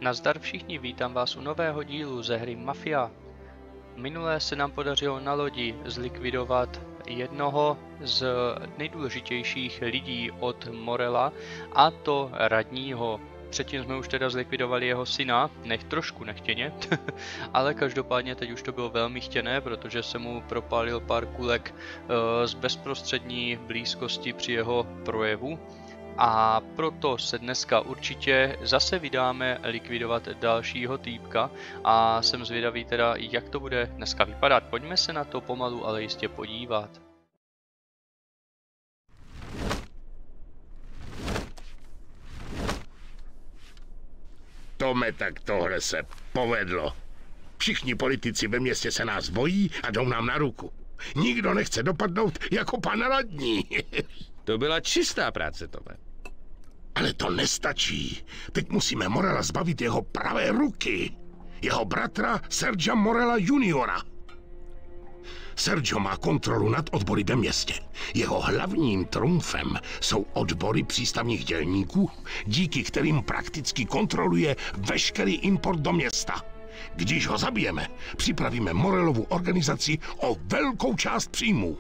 Nazdar všichni, vítám vás u nového dílu ze hry Mafia. Minulé se nám podařilo na lodi zlikvidovat jednoho z nejdůležitějších lidí od Morella, a to radního. Předtím jsme už teda zlikvidovali jeho syna, trošku nechtěně, ale každopádně teď už to bylo velmi chtěné, protože se mu propálil pár kulek z bezprostřední blízkosti při jeho projevu. A proto se dneska určitě zase vydáme likvidovat dalšího týpka a jsem zvědavý teda, jak to bude dneska vypadat. Pojďme se na to pomalu, ale jistě podívat. Tome, tak tohle se povedlo. Všichni politici ve městě se nás bojí a jdou nám na ruku. Nikdo nechce dopadnout jako pan radní. To byla čistá práce, Tome. Ale to nestačí. Teď musíme Morella zbavit jeho pravé ruky. Jeho bratra Sergia Morella juniora. Sergio má kontrolu nad odbory ve městě. Jeho hlavním trumfem jsou odbory přístavních dělníků, díky kterým prakticky kontroluje veškerý import do města. Když ho zabijeme, připravíme Morellovu organizaci o velkou část příjmů.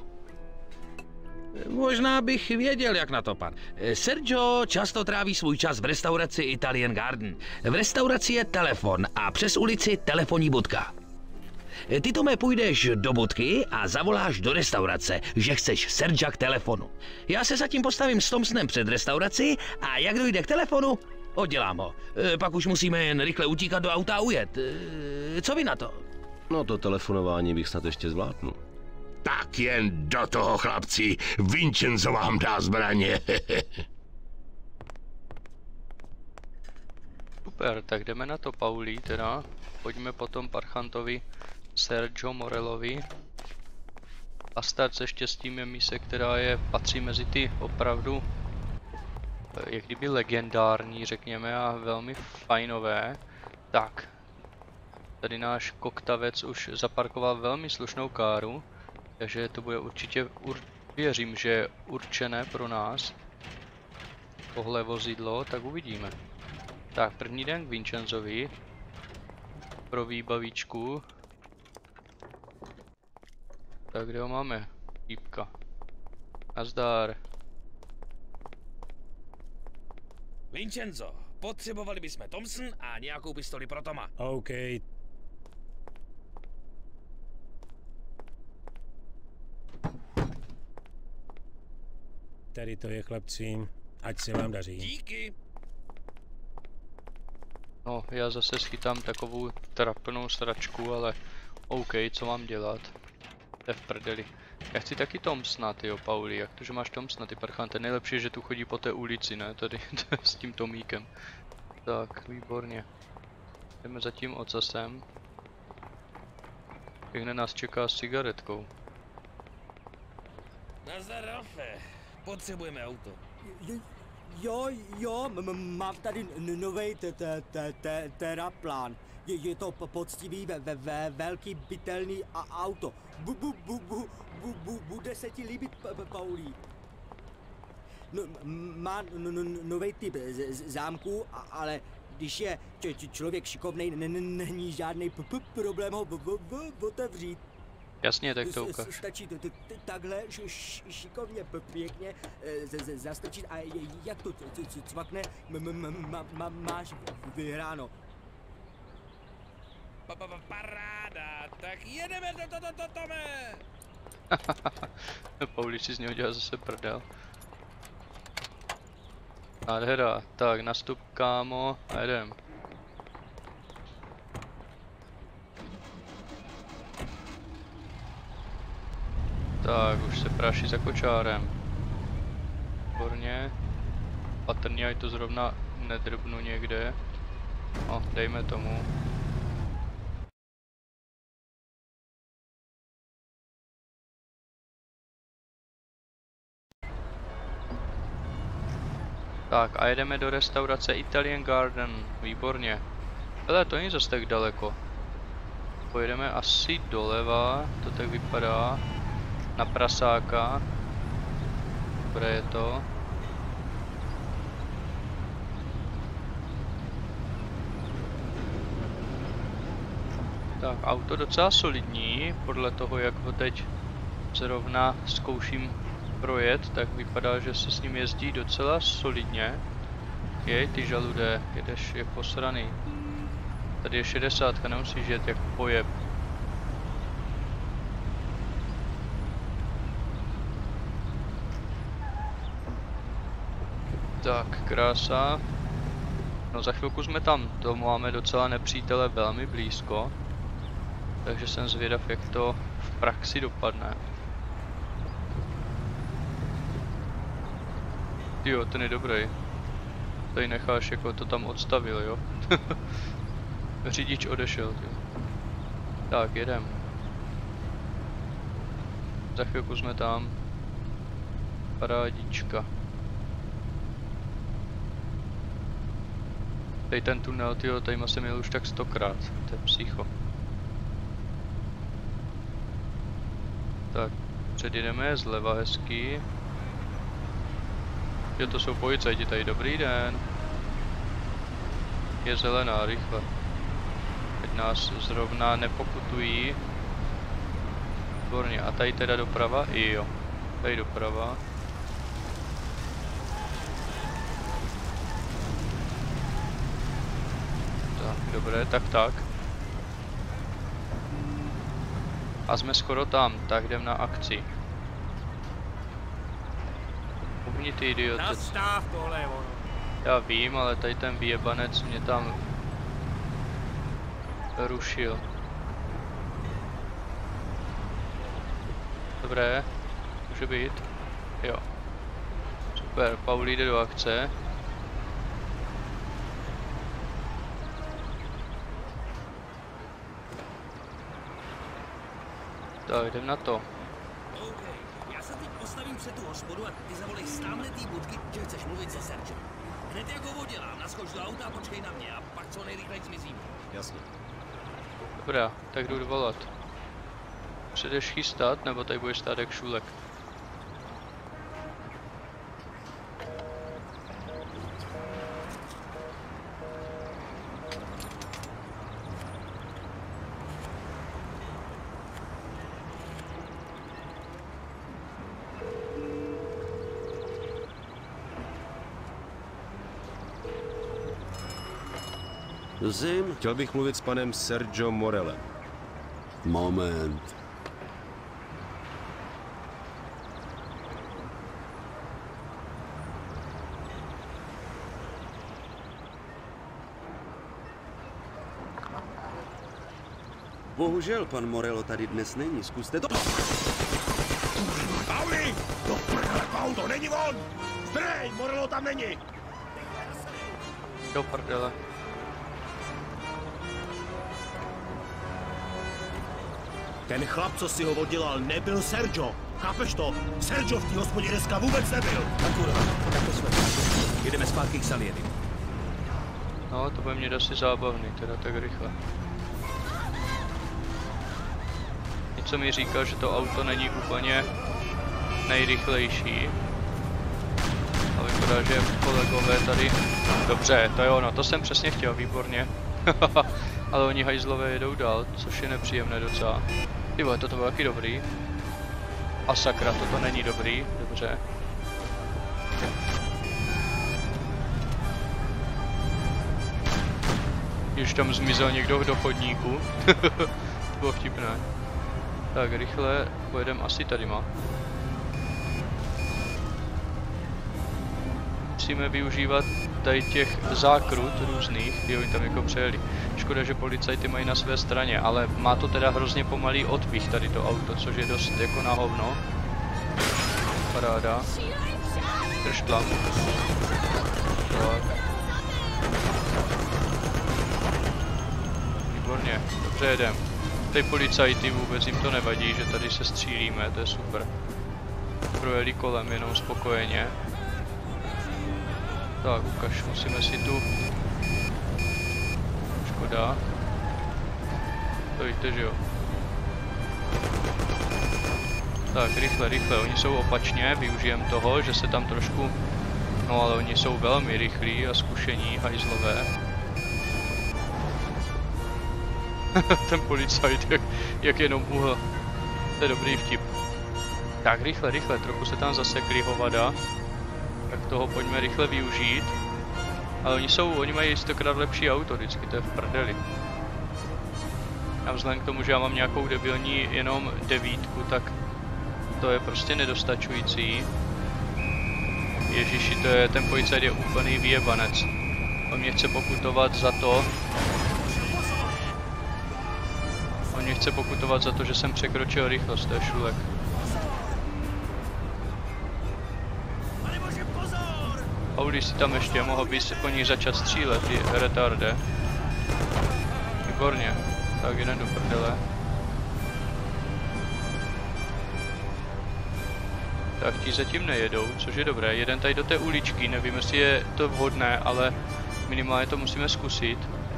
Možná bych věděl, jak na to, pan. Sergio často tráví svůj čas v restauraci Italian Garden. V restauraci je telefon a přes ulici telefonní budka. Ty, Tome, půjdeš do budky a zavoláš do restaurace, že chceš Sergia k telefonu. Já se zatím postavím s Thompsonem před restauraci a jak dojde k telefonu, oddělám ho. Pak už musíme jen rychle utíkat do auta a ujet. Co vy na to? No to telefonování bych snad ještě zvládnul. Tak jen do toho, chlapci. Vincenzo vám dá zbraně. Super, tak jdeme na to, Pauli, teda. Pojďme potom parchantovi Sergio Morellovi. Bastard se štěstím je mise, která patří mezi ty opravdu jak kdyby legendární, řekněme, a velmi fajnové. Tak, tady náš koktavec už zaparkoval velmi slušnou káru, takže to bude určitě, věřím, že určené pro nás tohle vozidlo, tak uvidíme. Tak, první den k Vincenzovi pro výbavičku. Tak, kde ho máme? Týpka. Nazdar. Vincenzo, potřebovali bychom Thompson a nějakou pistoli pro Toma. OK. Tady to je, chlapci. Ať se vám daří. Díky. No, já zase schytám takovou trapnou sračku, ale OK, co mám dělat? To je v prdeli. Já chci taky Thompsona, tyjo, Pauli, jak to, že máš Thompsona, ty parchante? Nejlepší je, že tu chodí po té ulici, ne? Tady s tím Tomíkem. Tak, výborně. Jdeme za tím ocasem. Pěkně nás čeká s cigaretkou. Nazdar, Ralfe. Potřebujeme auto. Jo, mám tady nový teraplán. Je to poctivý, velký bytelný auto. Bude se ti líbit, Paulí. Má nový typ zámku, ale když je člověk šikovnej, není žádný problém ho otevřít. Jasně, tak to ukáž. Stačí to takhle šikovně, pěkně zastrčit a jak to cvakne, máš vyhráno. Paráda, tak jedeme do Tome! Pauli si z něho dělá zase prdel. Nádhera, tak nastup, kámo, a jedem. Tak, už se práší za kočárem. Výborně. Patrně, ať to zrovna nedrbnu někde. No, dejme tomu. Tak a jedeme do restaurace Italian Garden, výborně. Ale to není zase tak daleko. Pojedeme asi doleva, to tak vypadá. Na prasáka. Dobré je to. Tak, auto docela solidní, podle toho, jak ho teď zrovna zkouším projet, tak vypadá, že se s ním jezdí docela solidně. Jej, ty žaludé, jedeš jak posraný. Tady je 60, nemusíš jet jak pojeb. Tak, krása. No za chvilku jsme tam, to máme docela nepřítele velmi blízko. Takže jsem zvědav, jak to v praxi dopadne. Jo, ten je dobrý. Tady necháš, jako to tam odstavil, jo? Řidič odešel, jo. Tak, jedem. Za chvilku jsme tam. Parádička. Tady ten tunel, tyjo, tady jsem jel už tak 100krát. To je psycho. Tak, předjedeme zleva hezky. Jo, to jsou policajti tady, dobrý den. Je zelená, rychle. Teď nás zrovna nepokutují. Výborně, a tady teda doprava? I jo, tady doprava. Tak, dobré, tak. A jsme skoro tam, tak jdem na akci. Povni ty idioty. Zastav, tohle, ono. Já vím, ale tady ten vyjebanec mě tam rušil. Dobré, může být. Jo. Super, Paul jde do akce. Tak, jdem na to. OK, já se teď postavím před tu hospodu a ty zavolej z támhletý budky, že chceš mluvit se Sergem. Hned jak ho oddělám, naskoč do auta a počkej na mě a pak co nejrychleji zmizím. Jasně. Dobrá, tak jdu volat. Předeš chystat, nebo tady budeš stát jak šulek? Zim, chtěl bych mluvit s panem Sergio Morelem. Moment. Bohužel pan Morello tady dnes není, zkuste to... Pauli! Do prdele, Paul, to není on! Zdrej, Morello tam není! Do prdele. Ten chlap, co si ho oddělal, nebyl Sergio. Chápeš to? Sergio v té hospodě dneska vůbec nebyl. Tak to jsme. Jdeme zpátky k Salieri. No, to bude mě asi zábavný, teda tak rychle. Něco mi říká, že to auto není úplně nejrychlejší. A vypadá, že kolegové tady... Dobře, to je ono, to jsem přesně chtěl, výborně. Ale oni hajzlové jedou dál, což je nepříjemné docela. Ty vole, toto bylo taky dobrý. A sakra, toto není dobrý, dobře. Už tam zmizel někdo do chodníku. To bylo vtipné. Tak rychle pojedeme asi tadyma. Musíme využívat tady těch zákrut různých, jo, oni tam jako přejeli. Škoda, že policajty mají na své straně, ale má to teda hrozně pomalý odpich tady to auto, což je dost jako na hovno. Paráda. Drž tlak. Tak. Výborně, dobře jedem. Tady policajty vůbec jim to nevadí, že tady se střílíme, to je super. Projeli kolem jenom spokojeně. Tak, ukaž, musíme si tu... Škoda. To víte, že jo. Tak, rychle, oni jsou opačně, využijem toho, že se tam trošku... No ale oni jsou velmi rychlí a zkušení, hajzlové. Ten policajt, jak jenom uhl. To je dobrý vtip. Tak rychle, trochu se tam zasekli hovada. Tak toho pojďme rychle využít. Ale oni mají 100krát lepší auto, vždycky to je v prdeli. A vzhledem k tomu, že já mám nějakou debilní jenom 9, tak to je prostě nedostačující. Ježiši, ten policajt je úplný vyjebanec. On mě chce pokutovat za to. Že jsem překročil rychlost, to je šulek. Audi si tam ještě, mohl bys po nich začat střílet, ty retarde. Výborně, tak jdem do prdele. Tak ti zatím nejedou, což je dobré. Jeden tady do té uličky, nevím, jestli je to vhodné, ale minimálně to musíme zkusit.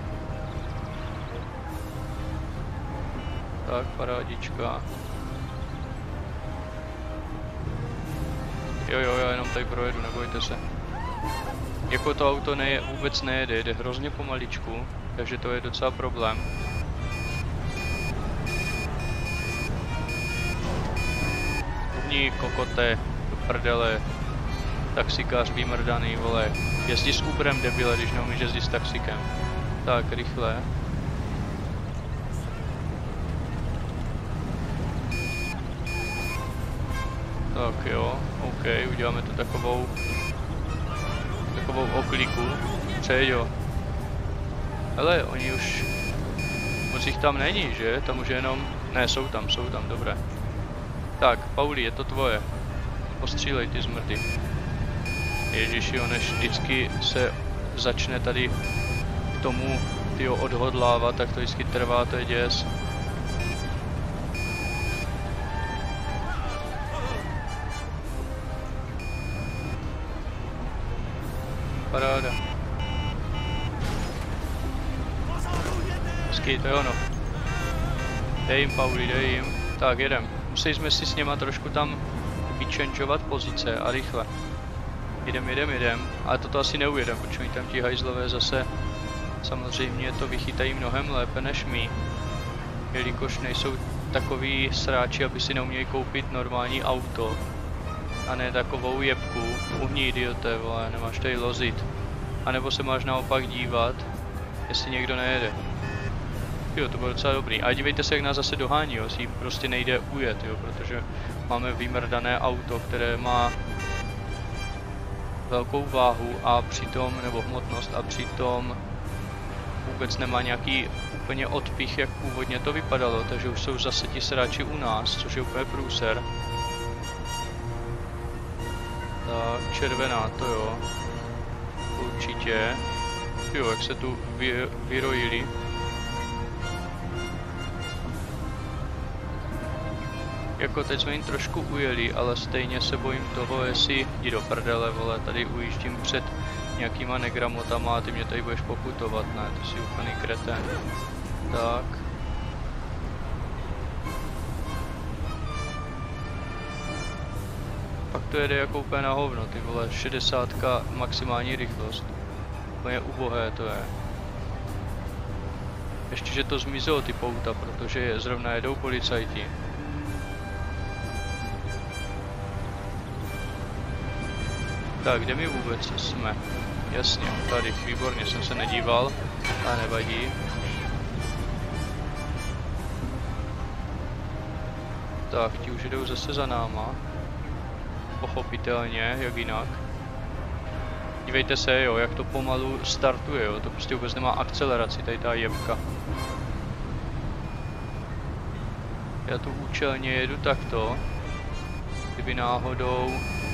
Tak, parádička. Jo, jenom tady projedu, nebojte se. Jako to auto vůbec nejede, jde hrozně pomaličku, takže to je docela problém. Uhní kokote, do prdele, taxikář vymrdaný, vole. Jezdí s Uberem, debile, když neumíš jezdit s taxikem. Tak, rychle. Tak jo, OK, uděláme to takovou okliku. Přejď jo. Hele, oni už... Moc jich tam není, že? Tam už jenom... Ne, jsou tam, dobré. Tak, Pauli, je to tvoje. Postřílej ty zmrdy. Ježiši, než vždycky se začne tady k tomu odhodlávat, tak to vždycky trvá, to je děs. Paráda. Hezky, to je ono. Dej jim, Pauli, dej jim. Tak, jedem. Musíme si s něma trošku tam vyčenžovat pozice a rychle. Jedem. Ale toto asi neujedem, protože oni tam ti hajzlové zase samozřejmě to vychytají mnohem lépe než my. Jelikož nejsou takový sráči, aby si neuměli koupit normální auto. A ne takovou jebku. Uhni, idioté, vole, nemáš tady lozit. A nebo se máš naopak dívat, jestli někdo nejede. Jo, to bylo docela dobrý. A dívejte se, jak nás zase dohání, jo, si prostě nejde ujet, jo, protože máme vymrdané auto, které má velkou váhu a přitom, nebo hmotnost, a přitom vůbec nemá nějaký úplně odpich, jak původně to vypadalo, takže už jsou zase ti sráči u nás, což je úplně průser. Tak, červená, to jo. Určitě. Jo, jak se tu vyrojili. Jako teď jsme jim trošku ujeli, ale stejně se bojím toho, jestli jdi do prdele, vole, tady ujíždím před nějakýma negramotama a ty mě tady budeš pokutovat, ne, ty jsi úplný kretén. Tak. Pak to jede jako úplně na hovno, ty vole, 60 maximální rychlost. Úplně ubohé to je. Ještě, že to zmizelo ty pouta, protože zrovna jedou policajti. Tak, kde my vůbec jsme? Jasně, tady, výborně, jsem se nedíval, ale nevadí. Tak, ti už jdou zase za náma. Pochopitelně, jak jinak. Dívejte se, jo, jak to pomalu startuje, jo, to prostě vůbec nemá akceleraci, tady ta jebka. Já tu účelně jedu takto. Kdyby náhodou...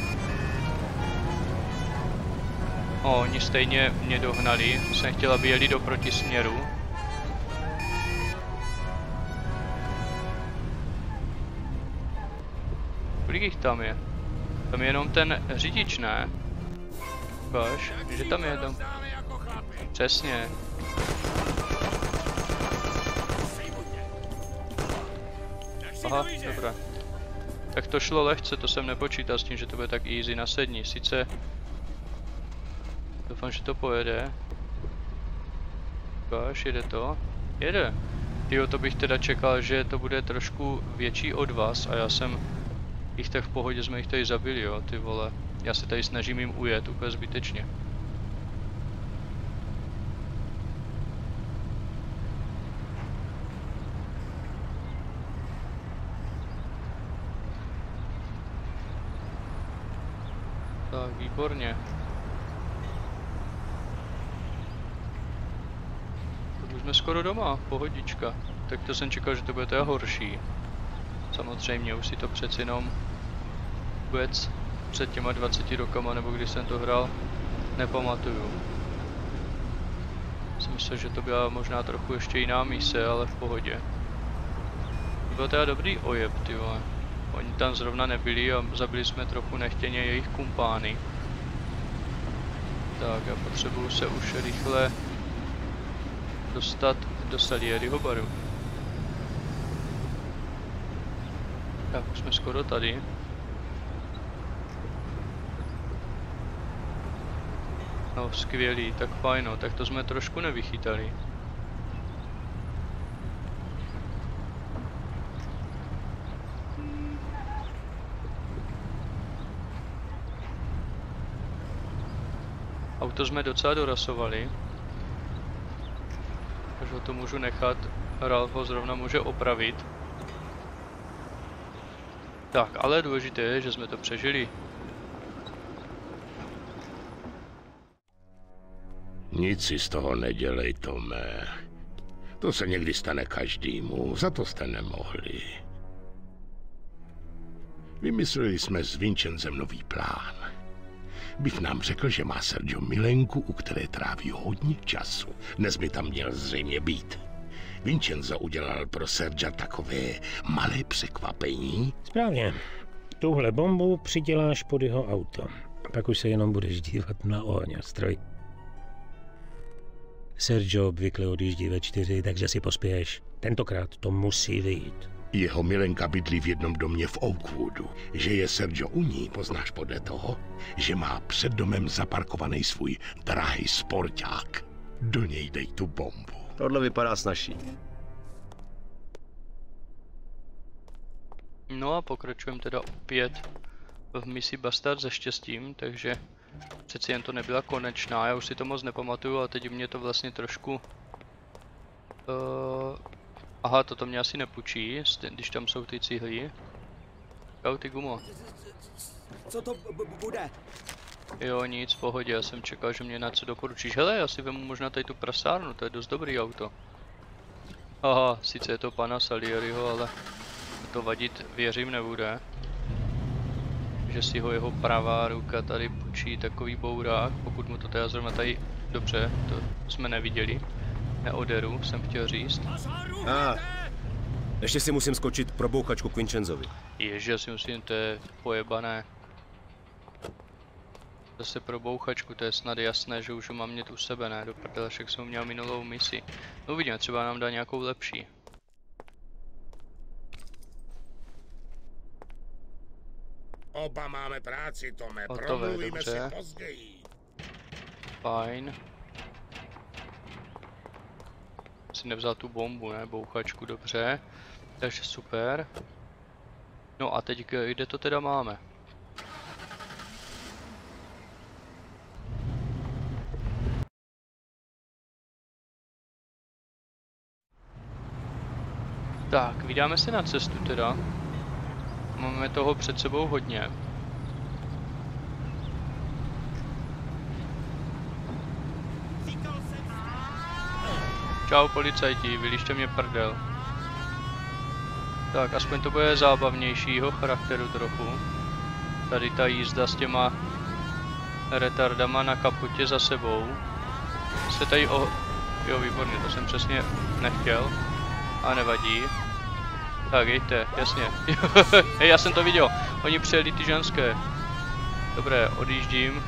oni stejně mě dohnali, jsem chtěl, aby jeli do protisměru. Kolik jich tam je? Tam je jenom ten řidič, ne? Ukáž, že tam je tam. Přesně. Aha, dobré. Tak to šlo lehce, to jsem nepočítal s tím, že to bude tak easy, nasedni. Sice... Doufám, že to pojede. Ukáž, jede to? Jede. Jo, to bych teda čekal, že to bude trošku větší od vás a já jsem jich tak v pohodě, jsme jich tady zabili, jo, ty vole. Já se tady snažím jim ujet úplně zbytečně. Tak, výborně. Tak už jsme skoro doma, pohodička. Tak to jsem čekal, že to bude teda horší. Samozřejmě, už si to přeci jenom vůbec před těma 20 rokama, nebo když jsem to hrál, nepamatuju. Jsem myslel, že to byla možná trochu ještě jiná mise, ale v pohodě. To byl teda dobrý ojeb, ty vole. Oni tam zrovna nebyli a zabili jsme trochu nechtěně jejich kumpány. Tak, já potřebuju se už rychle dostat do Salieriho baru. Tak, už jsme skoro tady. No, skvělý, tak fajn, no, tak to jsme trošku nevychytali. Auto jsme docela dorasovali. Takže ho to můžu nechat. Ralf ho zrovna může opravit. Tak, ale důležité je, že jsme to přežili. Nic si z toho nedělej, Tome. To se někdy stane každému, za to jste nemohli. Vymysleli jsme s Vincenzem nový plán. Biff nám řekl, že má Sergio milenku, u které tráví hodně času. Dnes by tam měl zřejmě být. Vincenzo udělal pro Sergia takové malé překvapení. Správně. Tuhle bombu přiděláš pod jeho auto. Pak už se jenom budeš dívat na ohňostroj. Sergio obvykle odjíždí ve 4, takže si pospěješ. Tentokrát to musí vyjít. Jeho milenka bydlí v jednom domě v Oakwoodu. Že je Sergio u ní, poznáš podle toho, že má před domem zaparkovaný svůj drahý sporták. Do něj dej tu bombu. Tohle vypadá snažší. No a pokračujeme teda opět v misi Bastard se štěstím, takže přeci jen to nebyla konečná, já už si to moc nepamatuju, ale teď mě to vlastně trošku... Aha, toto mě asi nepůjčí, když tam jsou ty cihly. Čau, ty gumo. Co to bude? Jo, nic, v pohodě, já jsem čekal, že mě na co doporučíš. Hele, já si vemu možná tady tu prasárnu, to je dost dobrý auto. Aha, sice je to pana Salieriho, ale to vadit věřím nebude. Že si ho jeho pravá ruka tady půjčí takový bourák, pokud mu to teda zrovna tady... Dobře, to jsme neviděli. Neoderu, jsem chtěl říct. Ještě si musím skočit pro bouchačku k Vincenzovi. Ježi, já si musím, to je pojebané. Zase pro bouchačku, to je snad jasné, že už ho mám mít u sebe, ne? Do prdele, však jsem měl minulou misi. No uvidíme, třeba nám dá nějakou lepší. Oba máme práci, Tome, promluvíme si později. Fajn. Si nevzal tu bombu, ne? Bouchačku, dobře. Takže super. No a teď kde to teda máme? Tak, vydáme se na cestu teda. Máme toho před sebou hodně. Čau policajti, vylište mě prdel. Tak, aspoň to bude zábavnějšího charakteru trochu. Tady ta jízda s těma retardama na kaputě za sebou. Se tady Jo, výborně, to jsem přesně nechtěl. A nevadí. Tak, jejte, jasně. Hej, já jsem to viděl. Oni přijeli ty ženské. Dobré, odjíždím.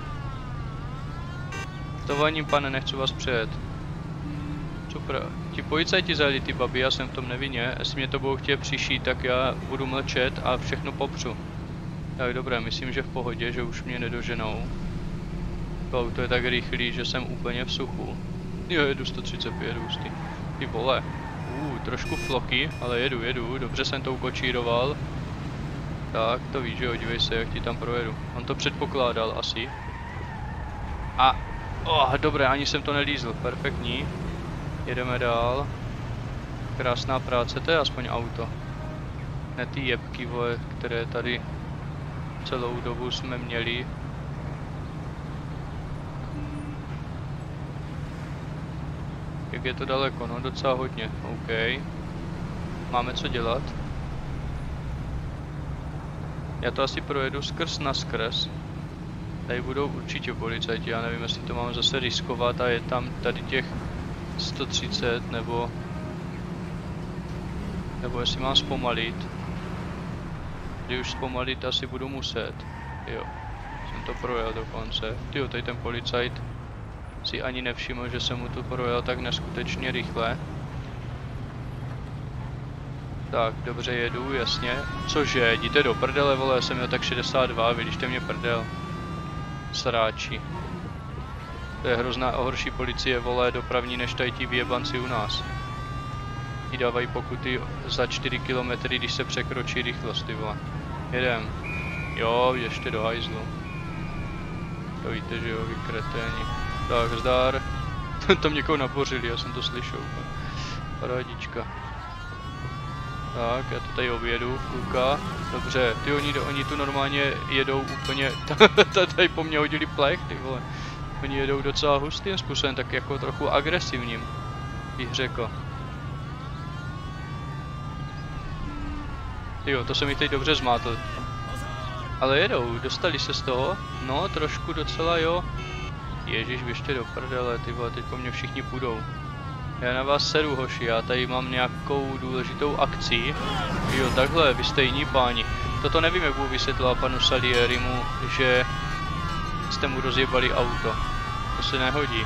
Dovolením, pane, nechci vás přejet. Super. Ti policajti zajeli ty babi, já jsem v tom nevinně. Jestli mě to budou chtět přišít, tak já budu mlčet a všechno popřu. Tak dobré, myslím, že v pohodě, že už mě nedoženou. To auto je tak rychlý, že jsem úplně v suchu. Jo, jedu 135 hustý. Ty vole. Trošku floky, ale jedu, dobře jsem to ukočíroval. Tak, to víš, že jo, dívej se, jak ti tam projedu. On to předpokládal asi. A, dobré, ani jsem to nelízl, perfektní. Jedeme dál. Krásná práce, to je aspoň auto. Ne ty jebky, vole, které tady celou dobu jsme měli. Jak je to daleko? No docela hodně, OK. Máme co dělat. Já to asi projedu skrz na skrz. Tady budou určitě policajti, já nevím, jestli to mám zase riskovat a je tam tady těch 130 nebo jestli mám zpomalit. Když už zpomalit asi budu muset. Jo, jsem to projel dokonce. Tyjo, tady ten policajt si ani nevšiml, že jsem mu to projel tak neskutečně rychle. Tak, dobře jedu, jasně. Cože, jděte do prdele, vole, já jsem měl tak 62, vidíte mě prdel. Sráči. To je hrozná horší policie, vole, dopravní než tady ti vyjebanci u nás. I dávají pokuty za 4 km, když se překročí rychlost, ty vole. Jedem. Jo, ještě do hajzlu. To víte, že jo, vy kreténi. Tak, zdar. Tam někoho nabořili, já jsem to slyšel. Parádička. Tak, já to tady objedu, kluka. Dobře, ty oni tu normálně jedou úplně, tady po mně hodili plech, ty vole. Oni jedou docela hustým způsobem, tak jako trochu agresivním, bych řekl. Jo, to se mi teď dobře zmátl. Ale jedou, dostali se z toho, no trošku docela jo. Ježíš, běžte do prdele, ty vole, teď po mně všichni půjdou. Já na vás seru, hoši, já tady mám nějakou důležitou akci. Jo, takhle, vy jste jiní páni. Toto nevím, jak budu vysvětlovat panu Salierimu, že jste mu rozjebali auto. To se nehodí.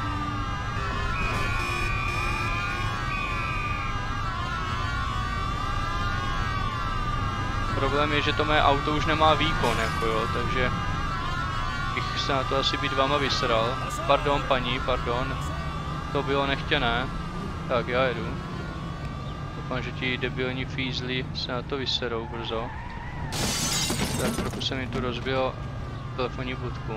Problém je, že to mé auto už nemá výkon, jako jo, takže bych se na to asi být váma vysral. Pardon, paní, pardon. To bylo nechtěné. Tak, já jedu. Doufám, že ti debilní fízli se na to vyserou brzo. Tak, trochu jsem jim tu rozbil telefonní budku.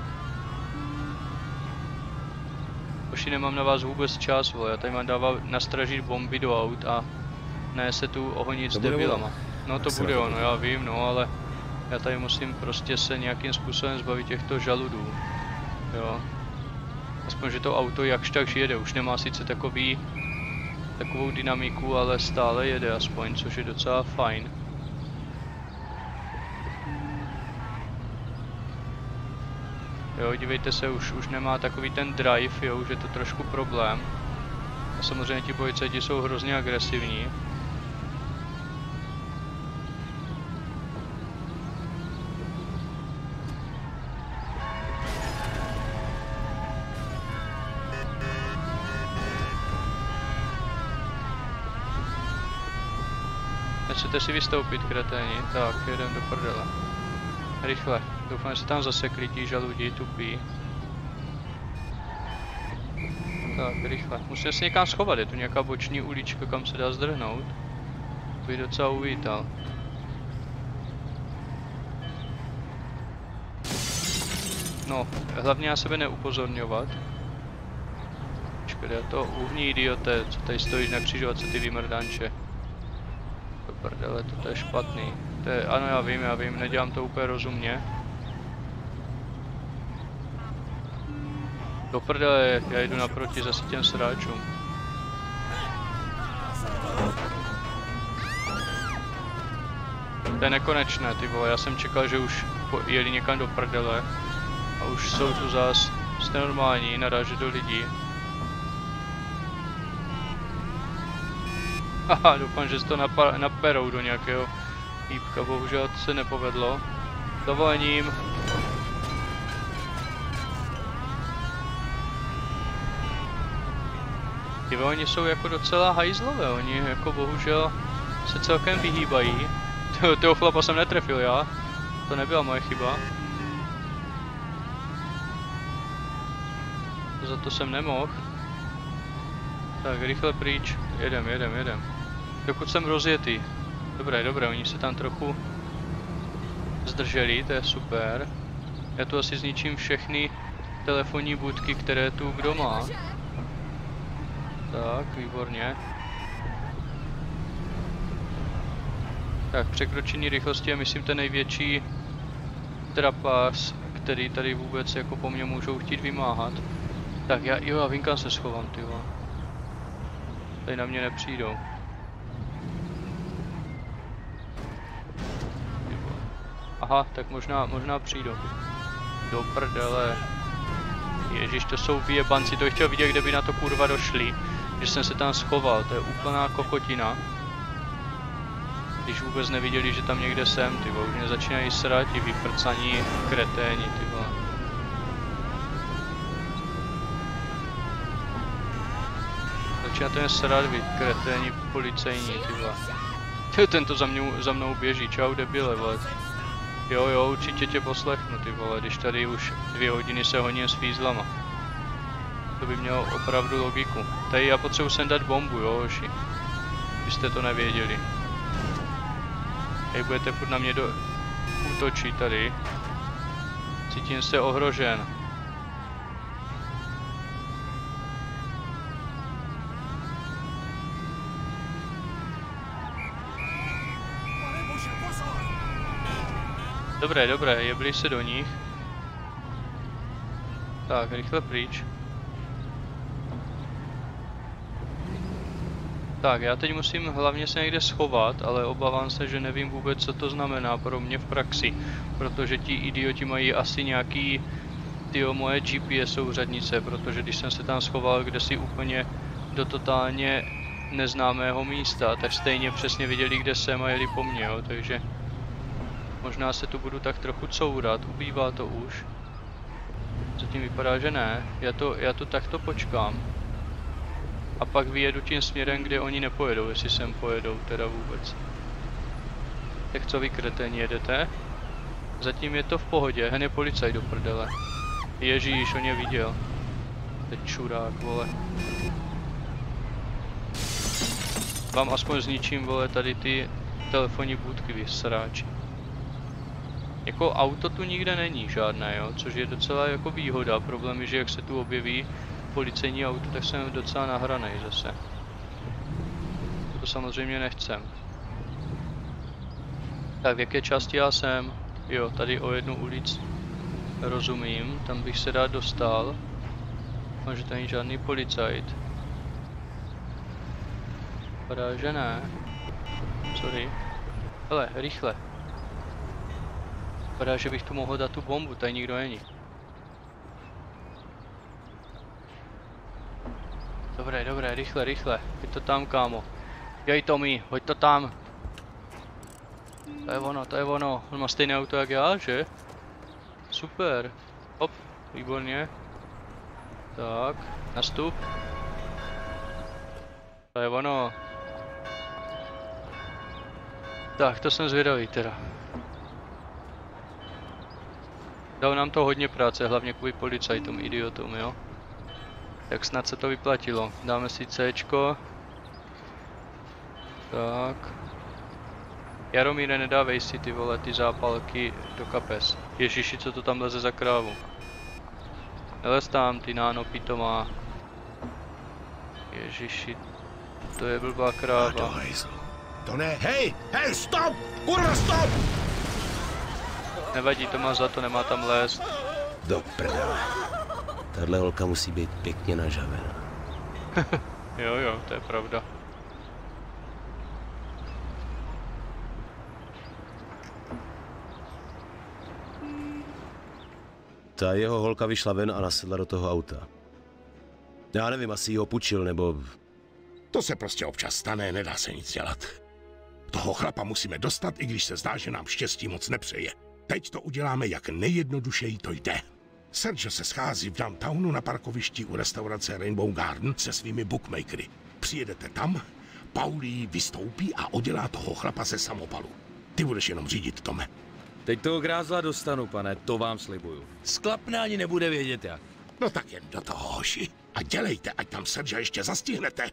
Poši, nemám na vás vůbec čas, vole. Já tady mám nastražit bomby do aut a ne se tu ohonit s debilama. No to bude ono, já vím, no, ale já tady musím prostě se nějakým způsobem zbavit těchto žaludů. Jo. Aspoň, že to auto jakž takž jede, už nemá sice takovou dynamiku, ale stále jede aspoň, což je docela fajn. Jo, dívejte se, už nemá takový ten drive, jo, už je to trošku problém. A samozřejmě ti policajti jsou hrozně agresivní. Chcete si vystoupit, kreténi? Tak, jedem do prdele. Rychle. Doufám, že se tam zasekli ti žaludi, tupí. Tak, rychle. Musím se někam schovat, je tu nějaká boční ulička, kam se dá zdrhnout. Bych docela uvítal. No, hlavně na sebe neupozorňovat. Počkej, já to uhní idioté, co tady stojíš na křižovatce, ty vymrdanče. Do prdele, toto je špatný. To je, ano, já vím, nedělám to úplně rozumně. Do prdele, já jdu naproti zase těm sráčům. To je nekonečné, ty vole, já jsem čekal, že už jeli někam do prdele. A už jsou tu zás, jste normální, narážet do lidí. Haha, doufám, že se to naperou do nějakého hýbka, bohužel to se nepovedlo. Dovolením. Tyve, oni jsou jako docela hajzlové, oni jako bohužel se celkem vyhýbají. Toho chlapa jsem netrefil já, to nebyla moje chyba. Za to jsem nemohl. Tak, rychle pryč. Jedem. Dokud jsem rozjetý. Dobré, oni se tam trochu zdrželi, to je super. Já tu asi zničím všechny telefonní budky, které tu kdo má. Tak, výborně. Tak, překročení rychlosti je myslím ten největší trapas, který tady vůbec jako po mně můžou chtít vymáhat. Tak já vím, kam se schovám, ty vole. Tady na mě nepřijdou. Aha, tak možná přijdou. Do prdele. Ježiš, to jsou vyjebanci, to bych chtěl vidět, kde by na to kurva došli. Že jsem se tam schoval, to je úplná kokotina. Když vůbec neviděli, že tam někde jsem, ty vole, už mě začínají srát, ti vyprcaní kreténi, ty vole. Začínáte mě srát, vy kreténi policejní, ty vole. Tento za mnou běží, čau debile, vole. Jo, určitě tě poslechnu, ty vole, když tady už 2 hodiny se honím s fízlama. To by mělo opravdu logiku. Tady já potřebuji sem dát bombu, jo, hoši. Byste to nevěděli. Hej, budete furt na mě útočit tady. Cítím se ohrožen. Dobré, jebli se do nich. Tak, rychle pryč. Tak, já teď musím hlavně se někde schovat, ale obávám se, že nevím vůbec, co to znamená pro mě v praxi. Protože ti idioti mají asi nějaký, moje GPS souřadnice, protože když jsem se tam schoval kdesi úplně do totálně neznámého místa, tak stejně přesně viděli, kde jsem a jeli po mně, jo, takže možná se tu budu tak trochu courat, ubývá to už. Zatím vypadá, že ne, já to takto počkám. A pak vyjedu tím směrem, kde oni nepojedou, jestli sem pojedou teda vůbec. Tak co vy kreténi jedete? Zatím je to v pohodě, hned je policajt do prdele. Ježíš, on je viděl. Teď čurák, vole. Vám aspoň zničím, vole, tady ty telefonní budky, vy sráči. Jako auto tu nikde není žádné, jo, což je docela jako výhoda. Problém je, že jak se tu objeví policejní auto, tak jsem docela nahranej zase. To samozřejmě nechcem. Tak v jaké části já jsem? Jo, tady o jednu ulici. Rozumím, tam bych se rád dostal. Že to není žádný policajt. Vypadá, že ne. Sorry. Hele, rychle. Vypadá, že bych tu mohl dát tu bombu, tady nikdo není. Dobré, rychle. Pojď to tam, kámo. Jej Tommy, hoď to tam. To je ono. On má stejné auto jak já, že? Super. Hop, výborně. Tak, nastup. To je ono. Tak, to jsem zvědavý teda. Dal nám to hodně práce, hlavně kvůli policajtům, idiotům, jo? Tak snad se to vyplatilo. Dáme si Cčko. Tak. Jaromíre, nedávej si ty vole, ty zápalky do kapes. Ježiši, co to tam leze za krávu? Nelez tam, ty náno pitomá. Ježiši, to je blbá kráva. To ne, hej, stop! Kurva, stop! Nevadí, to má za to, nemá tam lézt. Do prdele. Tahle holka musí být pěkně nažavená. Jo, to je pravda. Ta jeho holka vyšla ven a nasedla do toho auta. Já nevím, asi ho půjčil, nebo... To se prostě občas stane, nedá se nic dělat. Toho chlapa musíme dostat, i když se zdá, že nám štěstí moc nepřeje. Teď to uděláme, jak nejjednodušeji to jde. Sergio se schází v downtownu na parkovišti u restaurace Rainbow Garden se svými bookmakery. Přijedete tam, Paulí vystoupí a oddělá toho chlapa ze samopalu. Ty budeš jenom řídit, Tome. Teď toho grázla dostanu, pane, to vám slibuju. Sklapne ani nebude vědět jak. No tak jen do toho, hoši. A dělejte, ať tam Sergea ještě zastihnete.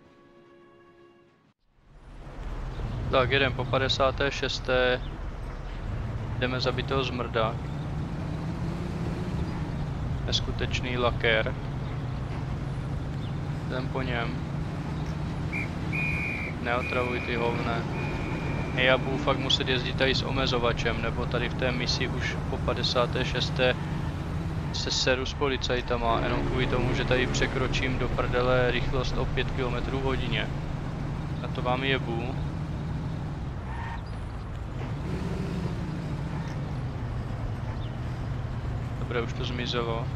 Tak, jedem po 56. Jdeme zabít toho zmrda. Neskutečný lakér. Jdem po něm. Neotravuj ty hovne. Já budu fakt muset jezdit tady s omezovačem, nebo tady v té misi už po 56. se seru s policajtama, jenom kvůli tomu, že tady překročím do prdele rychlost o 5 km/h. A to vám jebu. Dobré, už to zmizelo.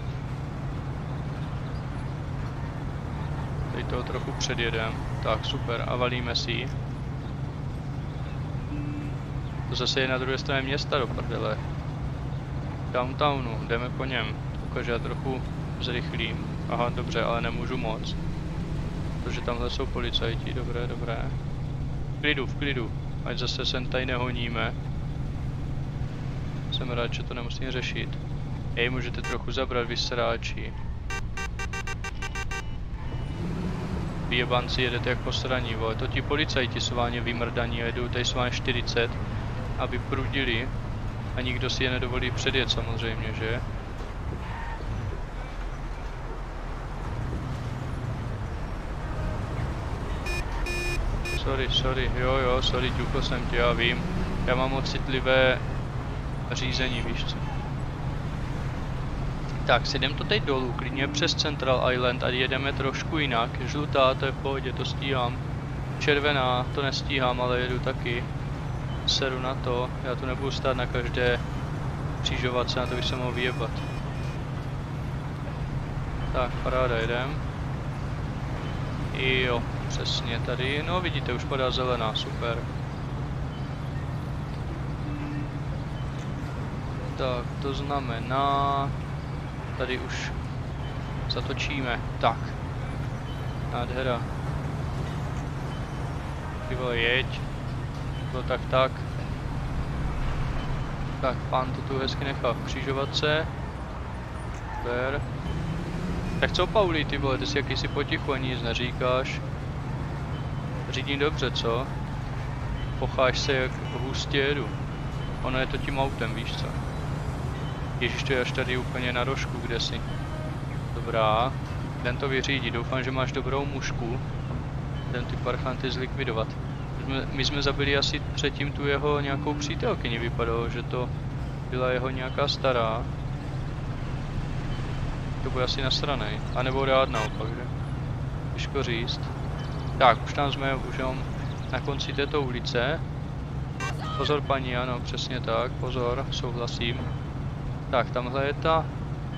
Tady toho trochu předjedem. Tak, super, a valíme si ji. To zase je na druhé straně města do prdele. Downtownu, jdeme po něm. Ukaže, já trochu zrychlím. Aha, dobře, ale nemůžu moc. Protože tamhle jsou policajti, dobré, dobré. V klidu, ať zase sem tady nehoníme. Jsem rád, že to nemusím řešit. Ej, můžete trochu zabrat, vy sráči. Vyjebanci, jedete jak posraní, vole. To ti policajti jsou váně vymrdaní a jedou tady jsou váně 40, aby prudili. A nikdo si je nedovolí předjet samozřejmě, že? Sorry, jo, sorry, ťukl jsem tě, já vím. Já mám moc citlivé řízení, víš co. Tak, si jdem to teď dolů, klidně přes Central Island a jedeme trošku jinak. Žlutá, to je v pohodě, to stíhám. Červená, to nestíhám, ale jedu taky. Seru na to, já tu nebudu stát na každé křižovatce, na to bych se mohl vyjebat. Tak, paráda, jedem. Jo, přesně tady, no vidíte, už padá zelená, super. Tak, to znamená, tady už zatočíme, tak. Nádhera. Ty vole, jeď. No tak. Tak, pán to tu hezky nechal v křižovatce. Super. Tak co, Pauli, ty vole, ty jsi jakýsi potichu, ani nic neříkáš. Řídí dobře, co? Pocháš se, jak hustě jedu. Ono je to tím autem, víš co? Ježíš, to je až tady úplně na rožku, kde jsi. Dobrá. Jdem to vyřídit, doufám, že máš dobrou mužku. Jdem ty parchanty zlikvidovat. My jsme zabili asi předtím tu jeho nějakou přítelkyni, vypadalo, že to byla jeho nějaká stará. To bude asi nasranej, anebo rád naopak, že? Těžko říct. Tak, už tam jsme, už jenom na konci této ulice. Pozor paní, ano, přesně tak, pozor, souhlasím. Tak, tamhle je ta...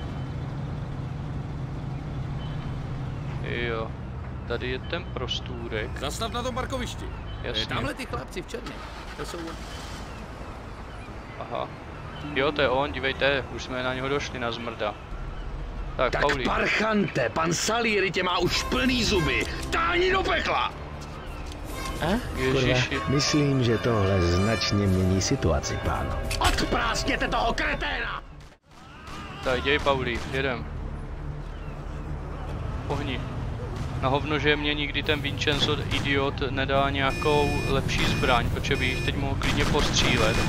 Jo, tady je ten prostůrek. Zastav na tom parkovišti. Jasně. Tamhle ty chlapci v černém, to jsou... Aha. Jo, to je on, dívejte, už jsme na něho došli, na zmrda. Tak, Pauli. Parchante, pan Salieri tě má už plný zuby. Táhni do pekla! Ježiši. Kurva, myslím, že tohle značně mění situaci, páno. Odprásněte toho kreténa! Tak, děj, Pauli, jedem. Pohni. Na hovno, že mě nikdy ten Vincenzo idiot nedá nějakou lepší zbraň, protože by jich teď mohl klidně postřílet.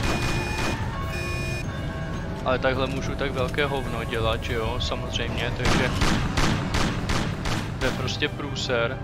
Ale takhle můžu tak velké hovno dělat, že jo, samozřejmě, takže... To je prostě průser.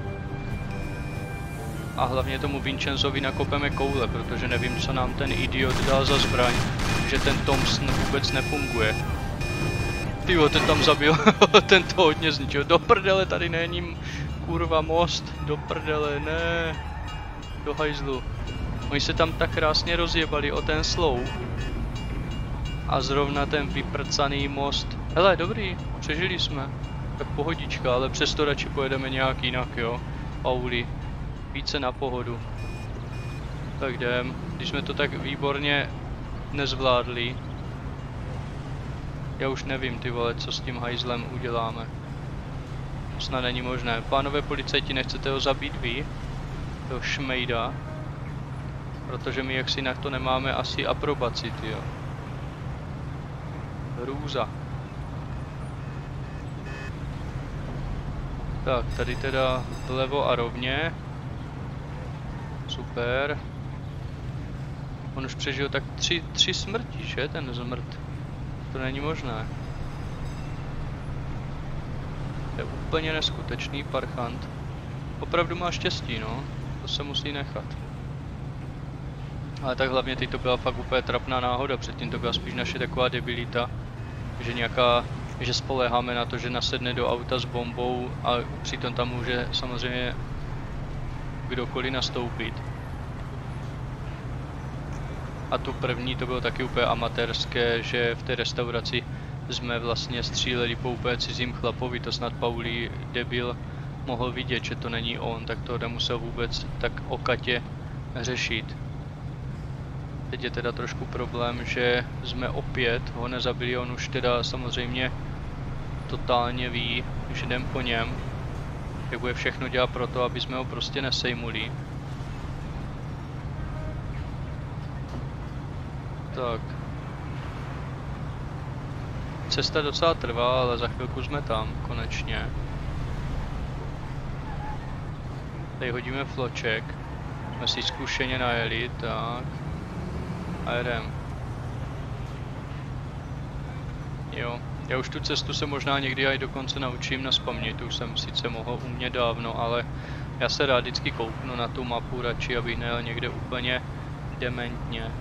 A hlavně tomu Vincenzovi nakopeme koule, protože nevím, co nám ten idiot dal za zbraň, že ten Thompson vůbec nefunguje. Tyjo, ten tam zabil, ten to hodně zničil. Do prdele, tady není kurva most, do prdele, ne. Do hajzlu. Oni se tam tak krásně rozjebali o ten sloup. A zrovna ten vyprcaný most. Hele, dobrý, přežili jsme. Tak pohodička, ale přesto radši pojedeme nějak jinak, jo. Pauli, více na pohodu. Tak jdem, když jsme to tak výborně nezvládli. Já už nevím, ty vole, co s tím hajzlem uděláme. Snad není možné. Pánové policajti, nechcete ho zabít vy? Toho šmejda. Protože my jaksi na to nemáme asi aprobaci, tyjo. Hrůza. Tak, tady teda vlevo a rovně. Super. On už přežil tak tři smrti, že? Ten zmrt. To není možné. To je úplně neskutečný parchant. Opravdu má štěstí, no. To se musí nechat. Ale tak hlavně teď to byla fakt úplně trapná náhoda. Předtím to byla spíš naše taková debilita. Že spoléháme na to, že nasedne do auta s bombou a přitom tam může samozřejmě kdokoliv nastoupit. A tu první to bylo taky úplně amatérské, že v té restauraci jsme vlastně stříleli po úplně cizím chlapovi, to snad Paulí debil mohl vidět, že to není on, tak to nemusel vůbec tak okatě řešit. Teď je teda trošku problém, že jsme opět ho nezabili, on už teda samozřejmě totálně ví, že jdem po něm, jak bude všechno dělat pro to, aby jsme ho prostě nesejmuli. Tak. Cesta docela trvá, ale za chvilku jsme tam, konečně. Tady hodíme floček. Jsme si zkušeně najeli, tak. A jedem. Jo, já už tu cestu se možná někdy aj dokonce naučím nazpamět, tu už jsem sice mohl umět dávno, ale já se rád vždycky kouknu na tu mapu radši, abych nejel někde úplně dementně.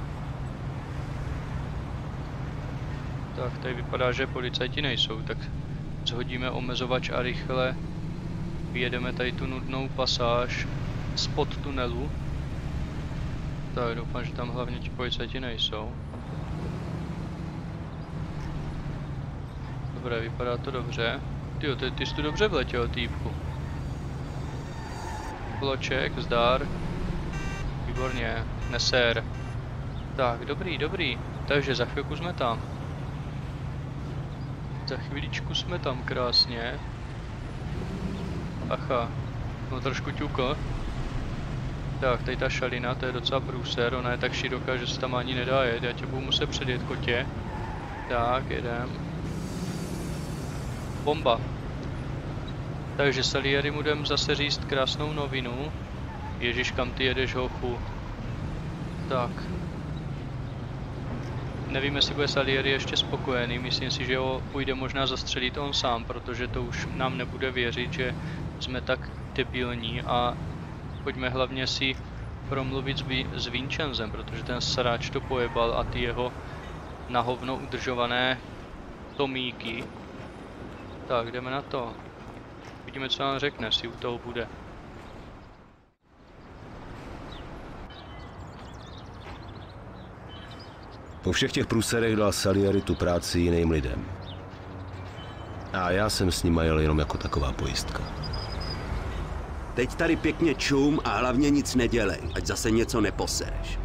Tak, tady vypadá, že policajti nejsou, tak zhodíme omezovač a rychle vyjedeme tady tu nudnou pasáž spod tunelu. Tak, doufám, že tam hlavně ti policajti nejsou. Dobré, vypadá to dobře. Tyjo, ty jsi tu dobře vletěl, týpku. Bloček, zdar. Výborně, neser. Tak, dobrý. Takže za chvilku jsme tam. Za chviličku jsme tam krásně. Acha, no trošku ťukl. Tak, tady ta šalina, to je docela průser, ona je tak široká, že se tam ani nedá jet, já tě budu muset předjet, kotě. Tak, jedem. Bomba. Takže Salieri mu jdem zase říct krásnou novinu. Ježíš, kam ty jedeš, hochu? Tak. Nevím, jestli bude Salieri ještě spokojený, myslím si, že ho půjde možná zastřelit on sám, protože to už nám nebude věřit, že jsme tak debilní a pojďme hlavně si promluvit s Vincenzem, protože ten sráč to pojebal a ty jeho na hovno udržované tomíky. Tak, jdeme na to. Vidíme, co nám řekne, jestli u toho bude. Po všech těch průserech dal Salieri tu práci jiným lidem. A já jsem s ním jel jenom jako taková pojistka. Teď tady pěkně čum a hlavně nic nedělej, ať zase něco neposereš.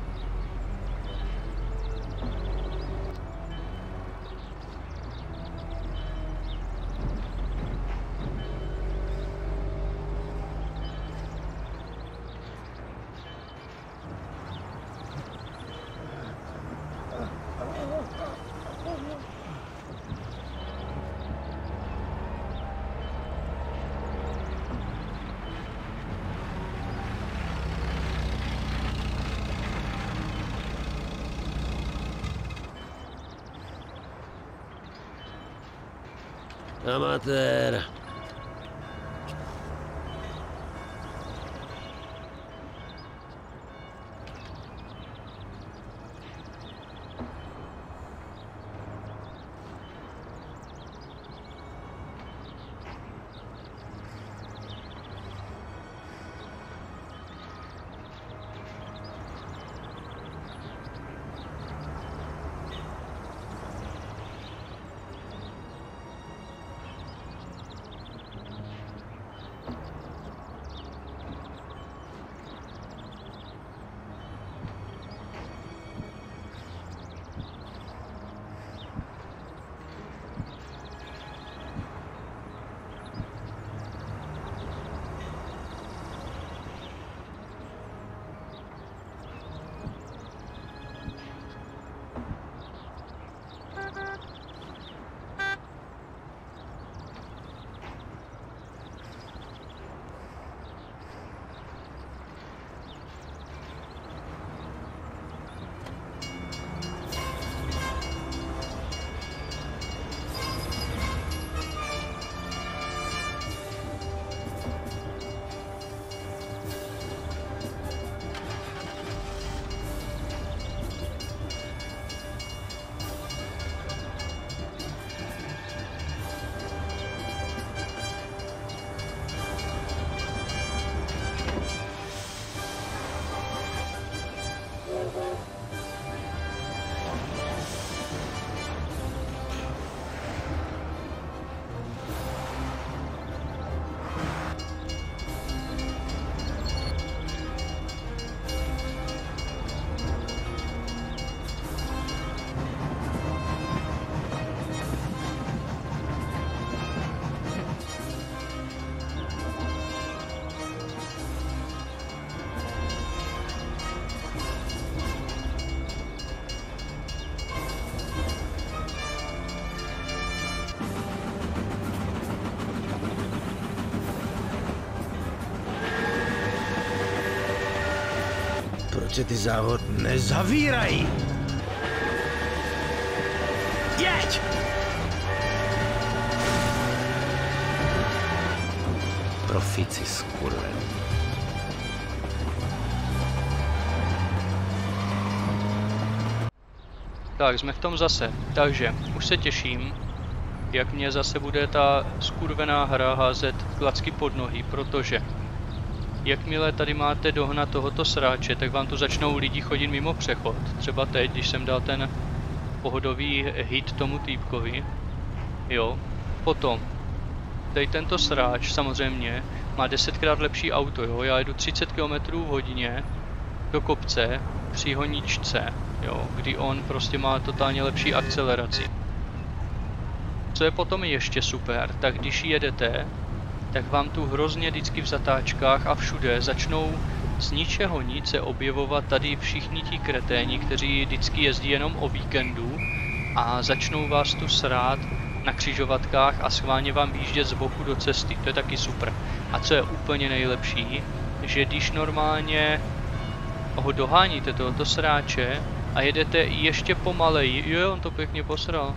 Amatér. proč se ty závod nezavírají? Jeď! Profici skurven. Tak, jsme v tom zase. Takže, už se těším, jak mě zase bude ta skurvená hra házet klacky pod nohy, protože jakmile tady máte dohnat tohoto sráče, tak vám tu začnou lidi chodit mimo přechod. Třeba teď, když jsem dal ten pohodový hit tomu týpkovi. Jo, potom. Tady tento sráč samozřejmě má 10krát lepší auto, jo. Já jedu 30 km/h do kopce při honičce, jo, kdy on prostě má totálně lepší akceleraci. Co je potom ještě super, tak když jedete, tak vám tu hrozně vždycky v zatáčkách a všude začnou z ničeho nic se objevovat tady všichni ti kreténi, kteří vždycky jezdí jenom o víkendu a začnou vás tu srát na křižovatkách a schválně vám výjíždět z boku do cesty, to je taky super. A co je úplně nejlepší, že když normálně ho doháníte tohoto sráče a jedete ještě pomaleji, jo, on to pěkně posral.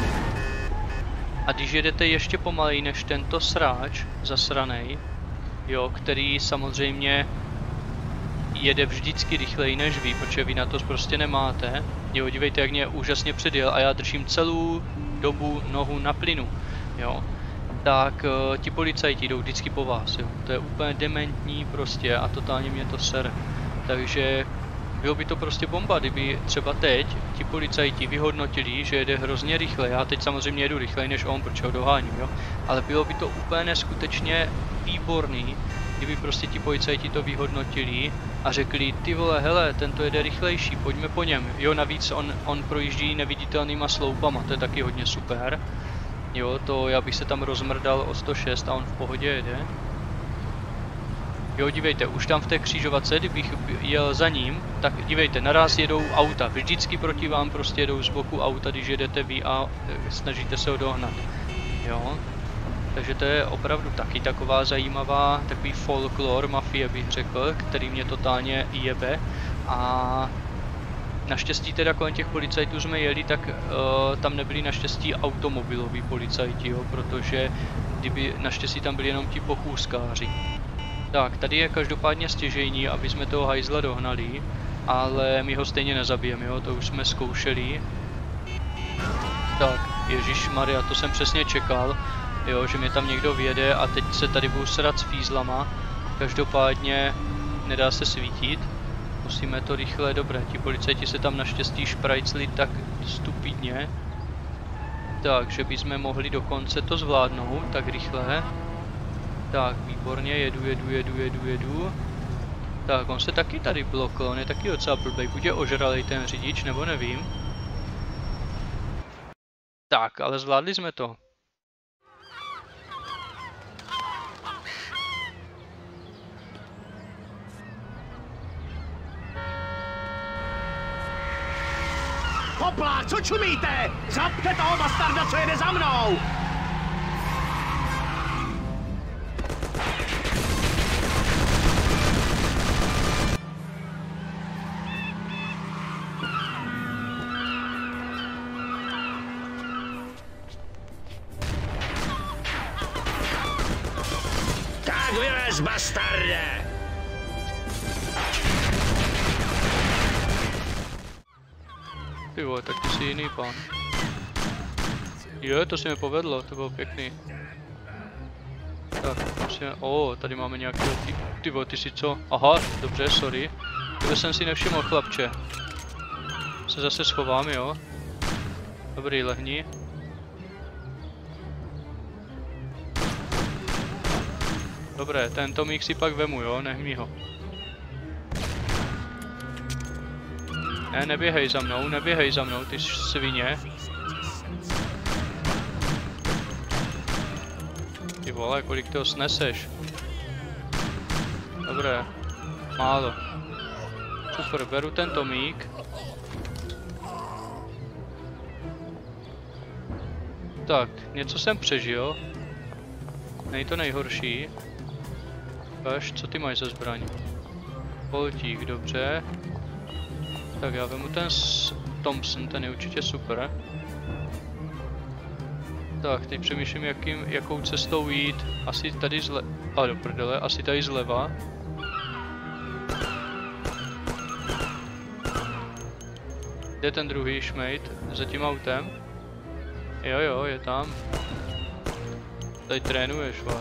A když jedete ještě pomaleji než tento sráč, zasranej, jo, který samozřejmě jede vždycky rychleji než vy, protože vy na to prostě nemáte. Jo, dívejte, jak mě úžasně předjel a já držím celou dobu nohu na plynu, jo. Tak ti policajti jdou vždycky po vás, jo. To je úplně dementní prostě a totálně mě to sere. Takže bylo by to prostě bomba, kdyby třeba teď ti policajti vyhodnotili, že jede hrozně rychle. Já teď samozřejmě jedu rychleji než on, protože ho doháním, jo. Ale bylo by to úplně neskutečně výborný, kdyby prostě ti policajti to vyhodnotili a řekli, ty vole, hele, tento jede rychlejší, pojďme po něm. Jo, navíc on projíždí neviditelnýma sloupama, to je taky hodně super. Jo, to já bych se tam rozmrdal o 106 a on v pohodě jede. Jo, dívejte, už tam v té křižovatce, kdybych jel za ním, tak dívejte, naraz jedou auta, vždycky proti vám prostě jedou z boku auta, když jedete vy a snažíte se ho dohnat. Jo, takže to je opravdu taky taková zajímavá, takový folklor mafie bych řekl, který mě totálně jebe. A naštěstí teda kolem těch policajtů jsme jeli, tak tam nebyli naštěstí automobiloví policajti, jo, protože kdyby naštěstí tam byli jenom ti pochůzkáři. Tak, tady je každopádně stěžejní, aby jsme toho hajzla dohnali, ale my ho stejně nezabijeme, jo, to už jsme zkoušeli. Tak, ježišmarja, to jsem přesně čekal, jo, že mě tam někdo vjede a teď se tady budu srat s fízlama. Každopádně nedá se svítit, musíme to rychle, dobré, ti policajti se tam naštěstí šprajcli tak stupidně. Takže bychom mohli dokonce to zvládnout tak rychle. Tak, výborně, jedu. Tak, on se taky tady blokl, on je taky docela blbej, buď je ožralej ten řidič, nebo nevím. Tak, ale zvládli jsme to. Hopla, co čumíte? Zapte toho bastarda, co jede za mnou! Tak vylez, bastarde! Ty vole, tak ty jsi jiný pán. Jo, to se mi povedlo, to bylo pěkný. Tak, musíme, tady máme nějakého ty vole, ty si co? Aha, dobře, sorry. Tohle jsem si nevšiml, chlapče. Se zase schovám, jo. Dobrý, lehni. Dobré, tento mík si pak vemu, jo, nech mi ho. Ne, neběhej za mnou, ty svině. Ty vole, kolik toho sneseš? Dobré, málo. Super, beru tento mík. Tak, něco jsem přežil. Nej to nejhorší. Paš, co ty máš za zbraň? Poltík, dobře. Tak já vemu ten Thompson, ten je určitě super. Tak, teď přemýšlím, jakou cestou jít. Asi tady do prdele, asi tady zleva. Kde je ten druhý šmejt? Za tím autem? Jo, je tam. Tady trénuješ, vole.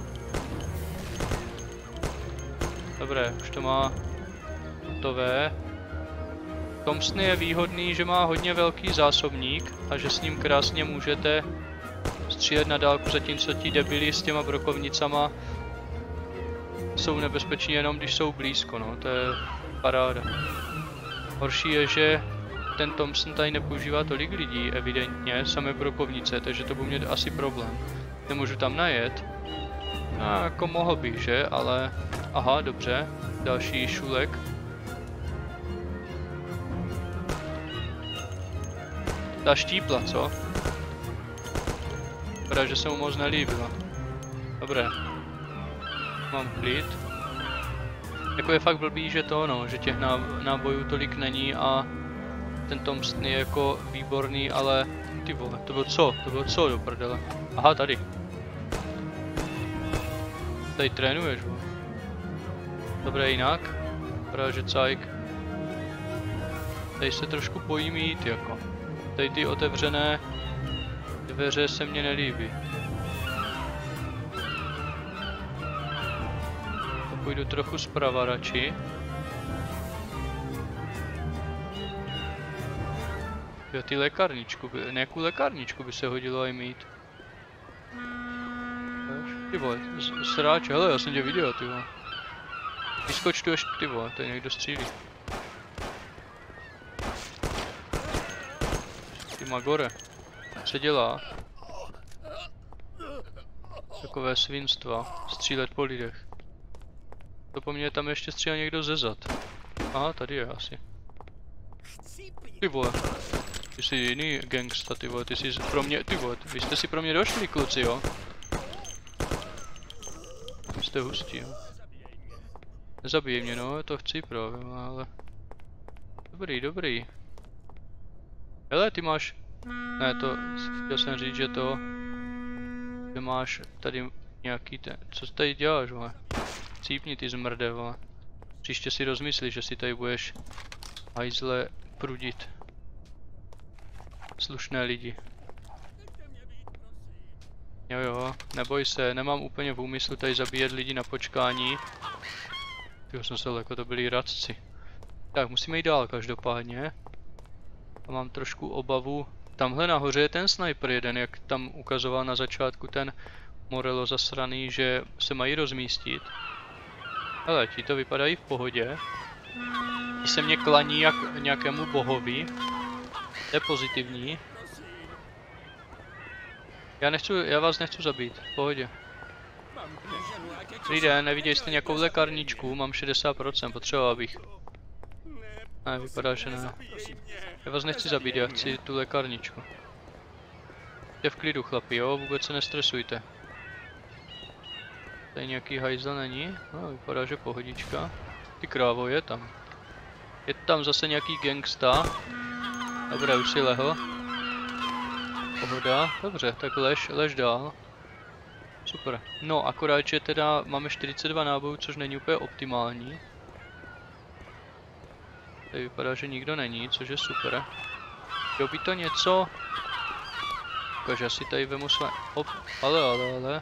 Dobré, už to má hotové. Thompson je výhodný, že má hodně velký zásobník a že s ním krásně můžete střílet na dálku, zatímco ti debili s těma brokovnicama jsou nebezpeční jenom když jsou blízko, no, to je paráda. Horší je, že ten Thompson tady nepoužívá tolik lidí, evidentně, samé brokovnice, takže to bude mít asi problém. Nemůžu tam najet. No, jako mohl bych, že, ale... Aha, dobře, další šulek. Ta štípla, co? Vypadá, že se mu moc nelíbila. Dobré. Mám klid. Jako je fakt blbý, že to no, že těch nábojů tolik není a ten Thompson je jako výborný, ale ty vole, to bylo co? To bylo co do prdele? Aha, tady. Tady trénuješ, vole. Dobré, jinak. Vypadá, že cajk. Tady se trošku bojím jít, jako. Tady ty otevřené dveře se mně nelíbí. Půjdu trochu zprava radši. Jo, ty lékárničku, nějakou lékárničku by se hodilo i mít. Ty vole, sráč, hele, já jsem tě viděl, ty vole. Vyskoč tu ještě, ty vole, tady někdo střílí. Ty Magore, co dělá? Takové svinstva, střílet po lidech. To po mně tam ještě střílel někdo ze zad. Aha, tady je asi. Ty vole. Ty jsi jiný gangsta, ty vole, ty jsi pro mě, ty vole, vy jste si pro mě došli, kluci, jo? Jste hustí, jo? Nezabijej mě, no, to chci právě, ale... Dobrý, dobrý. Hele, ty máš... Ne, to... Chtěl jsem říct, že to... Že máš tady nějaký ten... Co tady děláš, vole? Cípni ty zmrde, vole. Příště si rozmyslíš, že si tady budeš hajzle prudit slušné lidi. Jo, neboj se, nemám úplně v úmyslu tady zabíjet lidi na počkání. Jo, jsem se jako to byli radci. Tak, musíme jít dál každopádně. A mám trošku obavu. Tamhle nahoře je ten sniper jeden, jak tam ukazoval na začátku ten Morello zasraný, že se mají rozmístit. Hele, ti to vypadají v pohodě. Ti se mě klaní jak nějakému bohovi. To je pozitivní. Já vás nechci zabít, v pohodě. Dobrý den, neviděli jste nějakou lékárničku, mám 60%, potřeboval bych. Ne, vypadá, že ne. Já vás nechci zabít, já chci tu lékárničku. Jste v klidu, chlapi, jo, vůbec se nestresujte. Tady nějaký hajzl není, no, vypadá, že pohodička. Ty krávo, je tam. Je tam zase nějaký gangsta. Dobré, už si lehl. Pohoda, dobře, tak lež dál. Super. No, akorát, že teda máme 42 nábojů, což není úplně optimální. Tady vypadá, že nikdo není, což je super. Jo, by to něco... Takže asi tady vemu své... Hop, ale...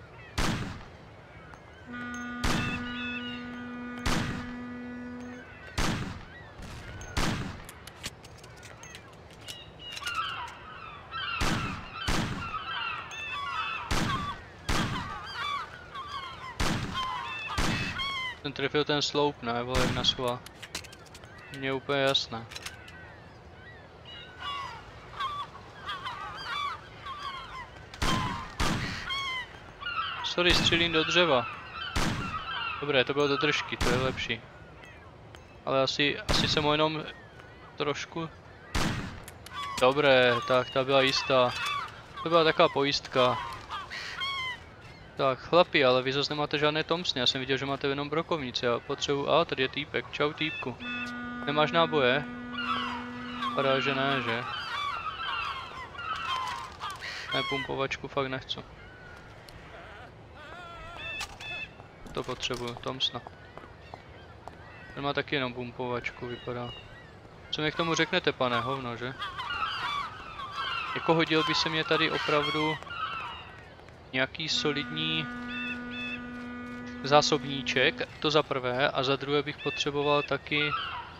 Ten trefil ten sloup, ne, vole, jak naschvál. Mně je úplně jasné. Sorry, střílím do dřeva. Dobré, to bylo do držky, to je lepší. Ale asi jsem ho jenom trošku... Dobré, tak ta byla jistá. To byla taková pojistka. Tak, chlapi, ale vy zase nemáte žádné Thompsony, já jsem viděl, že máte jenom brokovnice, já potřebuji... A, tady je týpek, čau týpku. Nemáš náboje? Vypadá, že ne, že? Ne, pumpovačku fakt nechci. To potřebuju, Thompsona. Ten má taky jenom pumpovačku, vypadá. Co mi k tomu řeknete, pane, hovno, že? Jako hodil by se mě tady opravdu nějaký solidní zásobníček, to za prvé, a za druhé bych potřeboval taky...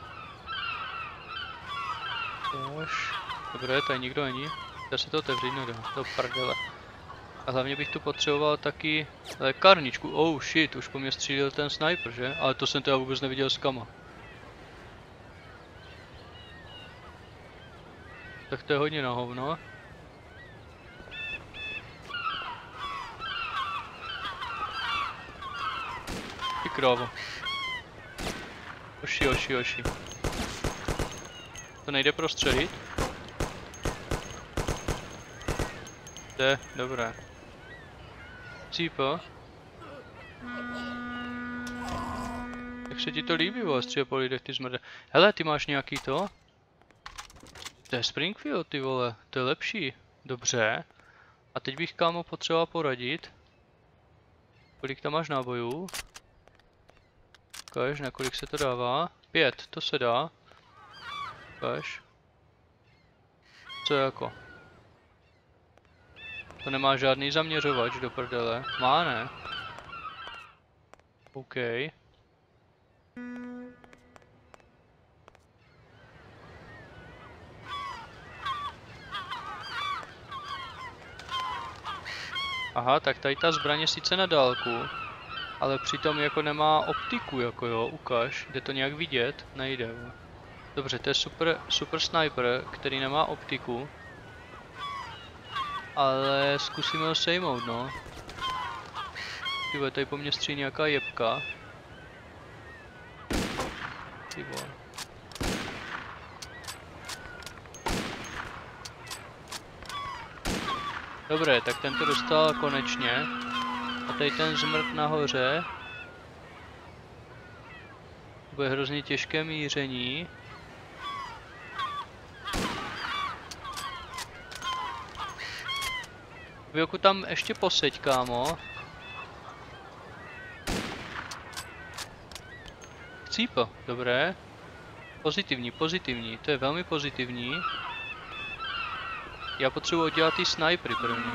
Dobré, tady nikdo není. Dá se to otevřít, nedá, to prdele. A hlavně bych tu potřeboval taky lékárničku. Oh shit, už po mě střílel ten sniper, že? Ale to jsem teda vůbec neviděl s kama. Tak to je hodně na hovno. Ty krávo. Oši. To nejde prostřelit? Jde, dobré. Cípo. Jak se ti to líbí, vole, střílet po lidech, ty zmrde. Hele, ty máš nějaký to? To je Springfield, ty vole, to je lepší. Dobře. A teď bych, kámo, potřeboval poradit. Kolik tam máš nábojů? Ukaž, na kolik se to dává? 5, to se dá. Ukaž. Co je jako? To nemá žádný zaměřovač do prdele. Má, ne? OK. Aha, tak tady ta zbraň je sice na dálku, ale přitom jako nemá optiku, jako jo, ukaž. Jde to nějak vidět? Nejde. Dobře, to je super sniper, který nemá optiku. Ale zkusíme ho sejmout, no. Tyhle, tady po mně střílí nějaká jebka. Ty vole. Dobré, tak ten to dostal konečně. A tady ten zmrt nahoře. Bude hrozně těžké míření. Chvilku tam ještě poseď, kámo. Cípo, dobré. Pozitivní, to je velmi pozitivní. Já potřebuji oddělat ty snipery první.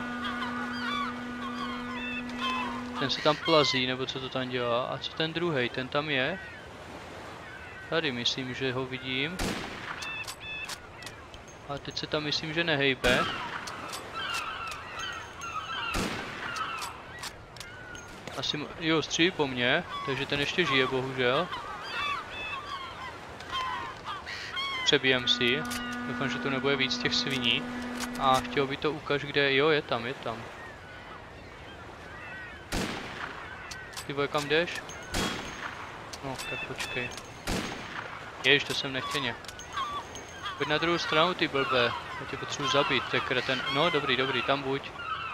Ten se tam plazí, nebo co to tam dělá. A co ten druhej? Ten tam je? Tady myslím, že ho vidím. A teď se tam myslím, že nehejbe. Asi jo, střílí po mně, takže ten ještě žije, bohužel. Přebijem si. Doufám, že tu nebude víc těch sviní. A chtěl by to ukáž, kde... Jo, je tam. Ty vole, kam jdeš? No, tak počkej. Jež, to jsem nechtěně. Pojď na druhou stranu, ty blbé. Já tě potřebuji zabít, to je kreten. No, dobrý, tam buď.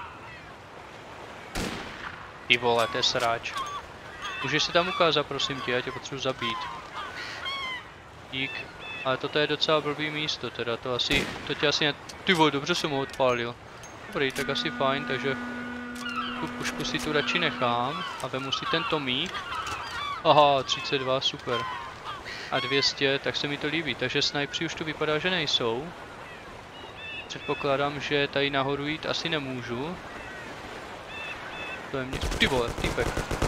Ty vole, to je sráč. Můžeš se tam ukázat, prosím tě, já tě potřebuji zabít. Dík. Ale toto je docela blbý místo, teda to tě asi ne... Ty vole, dobře jsem ho odpálil. Dobrý, tak asi fajn, takže... Tu pušku si tu radši nechám a vemu si ten tomík. Aha, 32, super. A 200, tak se mi to líbí, takže snajpři už tu vypadá, že nejsou. Předpokládám, že tady nahoru jít asi nemůžu. To je mě... Ty vole, týpek.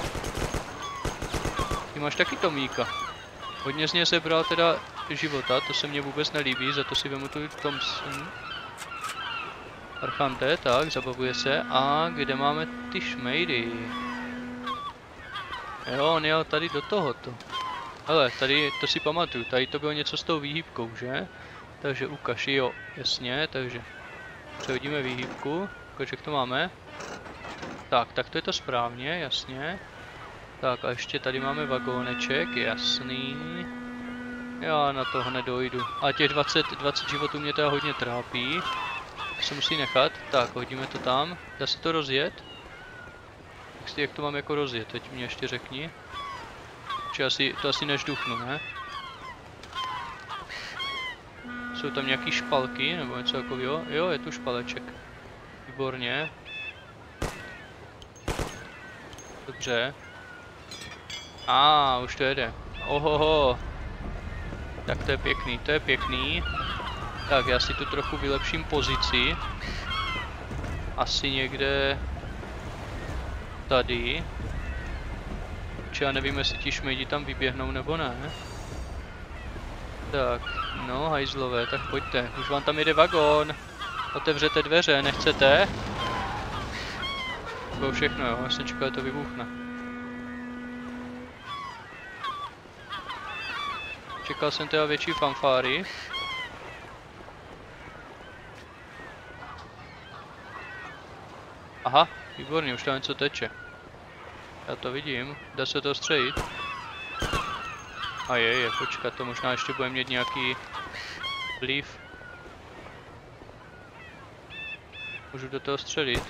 Ty máš taky tomíka. Hodně z něj sebral teda života, to se mně vůbec nelíbí, za to si vemu tu Thompson. Archante, tak, zabavuje se. A kde máme ty šmejdy? Jo, on jel tady do tohoto. Hele, tady, to si pamatuju, tady to bylo něco s tou výhybkou, že? Takže ukaž, jo, jasně, takže přehodíme výhybku. Ukaž, jak to máme. Tak to je to správně, jasně. Tak a ještě tady máme vagóneček, jasný. Já na toho nedojdu. A těch 20 životů mě teda hodně trápí. To se musí nechat. Tak, hodíme to tam. Dá se to rozjet? Jak to mám jako rozjet? Teď mě ještě řekni. Či to asi nežduchnu, ne? Jsou tam nějaký špalky nebo něco takového? Jo, je tu špaleček. Výborně. Dobře. Už to jede. Ohoho. Tak to je pěkný, to je pěkný. Tak, já si tu trochu vylepším pozici. Asi někde tady. Či já nevím, jestli ti šmejdi tam vyběhnou nebo ne. Tak, no hajzlové, tak pojďte. Už vám tam jede vagón. Otevřete dveře, nechcete? To bylo všechno, jo, já jsem čekal, že to vybuchne. Čekal jsem teda větší fanfáry. Aha, výborně, už tam něco teče. Já to vidím, dá se to střelit. A je, počkat, to možná ještě bude mít nějaký vliv. Můžu do toho střelit?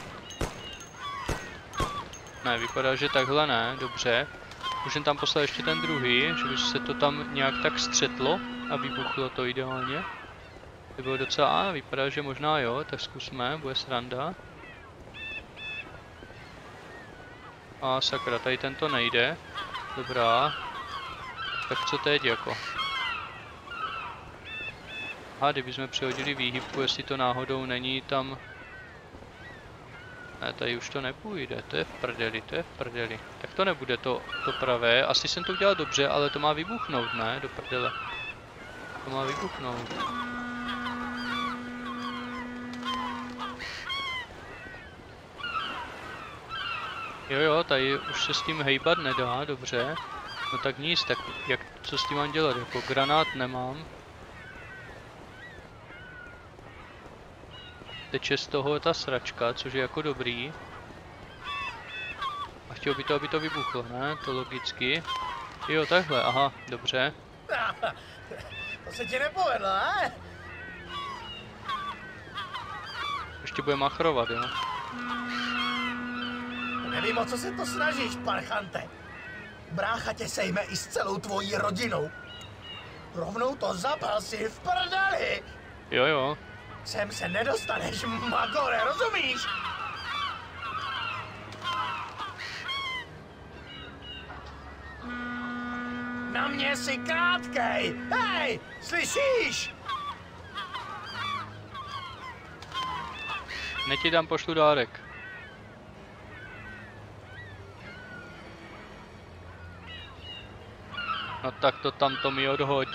Ne, vypadá, že takhle ne, dobře. Můžeme tam poslat ještě ten druhý, že by se to tam nějak tak střetlo a vybuchlo to ideálně. To bylo docela, vypadá, že možná jo, tak zkusme, bude sranda. A sakra, tady tento nejde. Dobrá. Tak co teď jako? Aha, kdybychom přehodili výhybku, jestli to náhodou není tam... Ne, tady už to nepůjde, to je v prdeli, to je v prdeli. Tak to nebude to pravé, asi jsem to udělal dobře, ale to má vybuchnout, ne? Do prdele. To má vybuchnout. Jo, tady už se s tím hejbat nedá, dobře. No tak nic, tak co s tím mám dělat? Jako granát nemám. Teče z toho ta sračka, což je jako dobrý. A chtěl by to, aby to vybuchlo, ne? To logicky. Jo, takhle, aha, dobře. To se ti nepovedlo, ne? Ještě bude machrovat, jo? Nevím, o co se to snažíš, parchante. Brácha tě sejme i s celou tvojí rodinou. Rovnou to zapal si v prdeli. Jo. Sem se nedostaneš, magore, rozumíš? Na mě si krátkej! Hej, slyšíš? Ne ti tam pošlu dárek. No tak to tamto mi odhoď.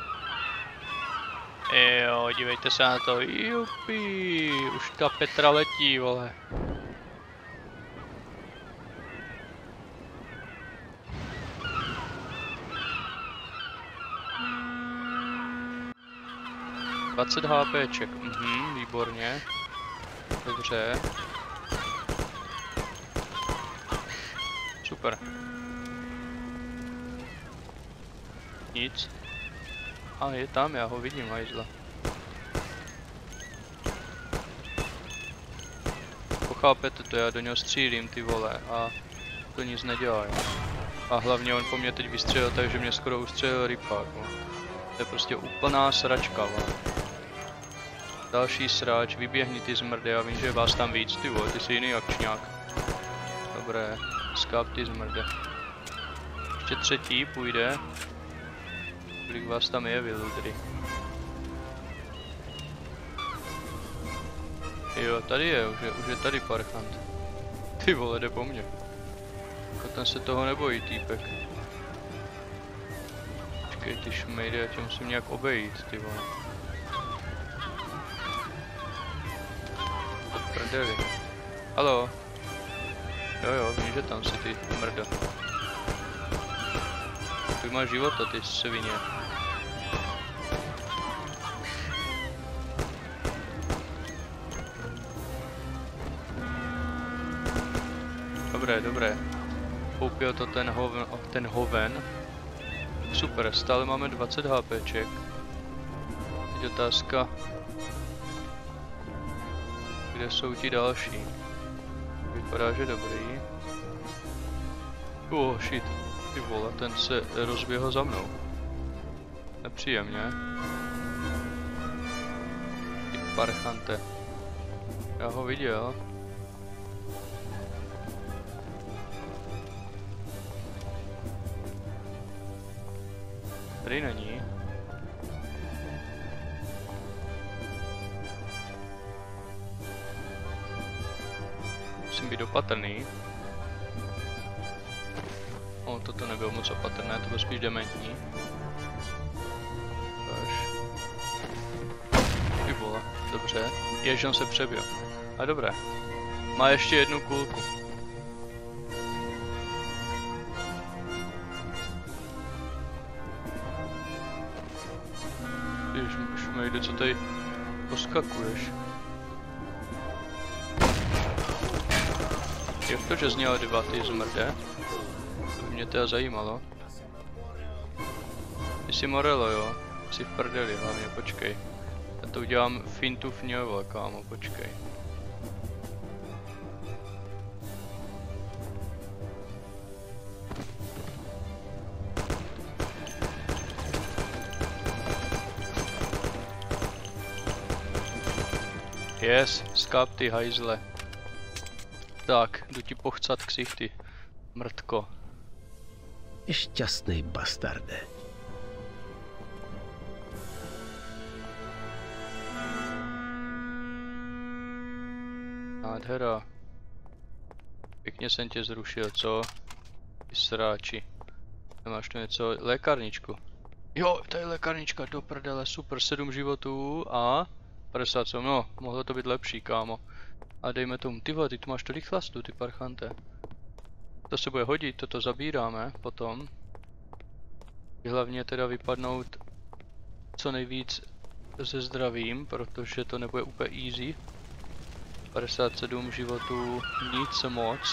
Jo, dívejte se na to, jupi, už ta Petra letí, vole. $20 HPček, výborně. Dobře. Super. Nic. A je tam, já ho vidím, hajzla. Pochápete to, já do něho střílím, ty vole, a to nic nedělá, jo. A hlavně on po mně teď vystřelil, takže mě skoro ustřelil rypák, jo. To je prostě úplná sračka, vole. Další srač, vyběhni ty zmrdy, já vím, že je vás tam víc, ty vole, ty jsi jiný akčňák. Dobré, skáp ty zmrde. Ještě třetí půjde. Kolik vás tam je, vyludry. Jo, tady je, už je tady parchant. Ty vole, jde po mně. Jako ten se toho nebojí, týpek. Počkej, ty šmejdy, já tě musím nějak obejít, ty vole. To prdeli. Haló. Jo, vím, že tam si ty mrda. Ty máš života, ty svině. Dobré. Koupil to ten hoven. Super, stále máme 20 HPček. Teď otázka. Kde jsou ti další? Vypadá, že dobrý. Shit. Ty vole, ten se rozběhl za mnou. Nepříjemně. parchante. Já ho viděl. Tady není. Musím být opatrný. O, toto nebylo moc opatrné, to bylo spíš dementní. Ty vole, dobře. Jež on se přebil. A dobré. Má ještě jednu kulku. Ježišmejde, co tady poskakuješ? Jak to, že z něho dva ty zmrde? To by mě teda zajímalo. Ty jsi Morello, jo? Jsi v prdeli hlavně, počkej. Já to udělám fintu v něho, kámo, počkej. Yes, skáp ty hajzle. Tak, jdu ti pochcat ksichty, mrtko. Šťastný bastarde. Nádhera. Pěkně jsem tě zrušil, co? Ty sráči. Nemáš tu něco? Lékárničku. Jo, tady je lékárnička, do prdele, super, 7 životů a 50, no, mohlo to být lepší, kámo. A dejme tomu, ty vole, ty tu máš tolik chlastu, ty parchante. To se bude hodit, toto zabíráme potom. Hlavně teda vypadnout co nejvíc se zdravím, protože to nebude úplně easy. 57 životů, nic moc.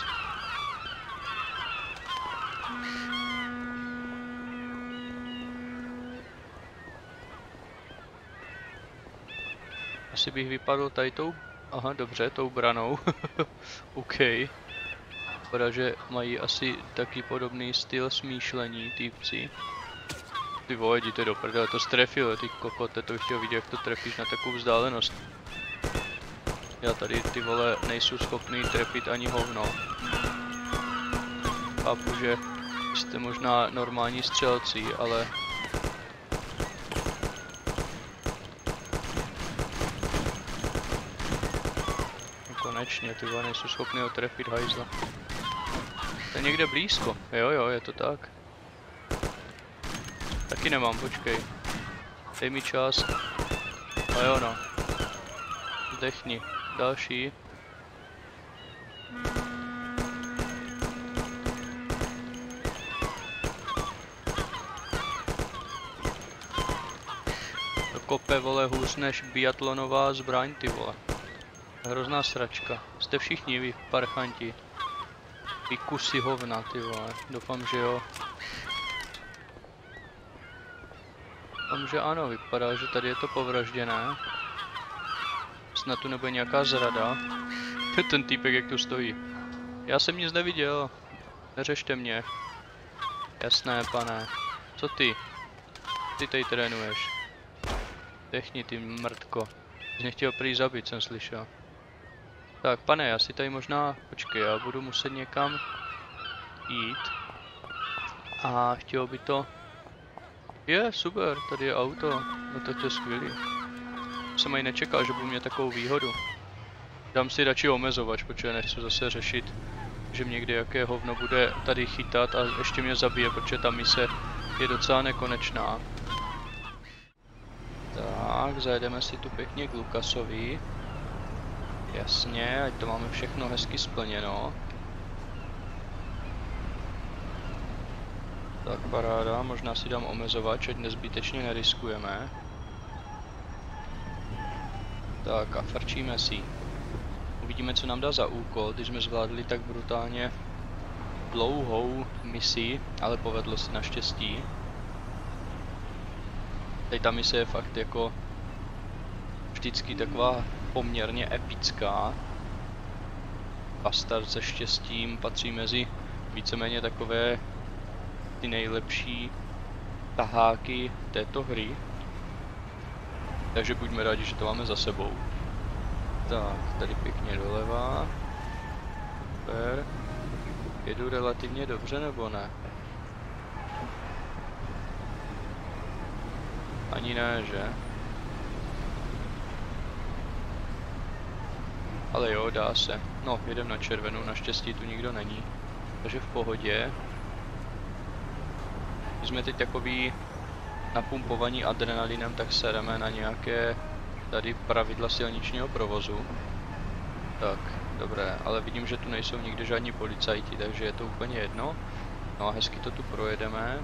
Asi bych vypadl tady tou, aha dobře, tou branou. OK. Vypadá, že mají asi taky podobný styl smýšlení, týpci. Ty vole, jděte do prdele, to strefilo, ty kokote, to bych chtěl vidět, jak to trefíš na takovou vzdálenost. Já tady, ty vole, nejsou schopný trefit ani hovno. Chápu, že jste možná normální střelci, ale... Konečně, ty vole, nejsou schopný ho trefit, hajzla. To je někde blízko, jo, je to tak. Taky nemám, počkej. Dej mi čas. A jo no. Zdechni. Další. To kope, vole, hůř než biatlonová zbraň, ty vole. Hrozná sračka. Jste všichni vy, parchanti. Vy kusy hovna, ty vole. Doufám, že jo. Doufám, že ano, vypadá, že tady je to povražděné. Snad tu nebude nějaká zrada. Ten týpek, jak tu stojí. Já jsem nic neviděl. Neřešte mě. Jasné, pane. Co ty? Ty tady trénuješ. Techni, ty mrtko. Jsi nechtěl prý zabít, jsem slyšel. Tak, pane, já si tady možná... Počkej, já budu muset někam jít. A chtělo by to... Je, super, tady je auto. No to je skvělý. Jsem ani nečekal, že budu mít takovou výhodu. Dám si radši omezovač, protože nechci zase řešit, že mě někde jaké hovno bude tady chytat a ještě mě zabije, protože ta mise je docela nekonečná. Tak, zajedeme si tu pěkně k Lukasovi. Jasně, ať to máme všechno hezky splněno. Tak paráda, možná si dám omezovač, ať nezbytečně neriskujeme. Tak a frčíme si. Uvidíme, co nám dá za úkol, když jsme zvládli tak brutálně dlouhou misi, ale povedlo se naštěstí. Tady ta mise je fakt jako vždycky taková poměrně epická. Bastard se štěstím patří mezi víceméně takové ty nejlepší taháky této hry. Takže buďme rádi, že to máme za sebou. Tak, tady pěkně doleva. Super. Jedu relativně dobře, nebo ne? Ani ne, že? Ale jo, dá se. No, jedem na červenou, naštěstí tu nikdo není. Takže v pohodě. Když jsme teď takový napumpovaní adrenalinem, tak sereme na nějaké tady pravidla silničního provozu. Tak, dobré, ale vidím, že tu nejsou nikde žádní policajti, takže je to úplně jedno. No a hezky to tu projedeme.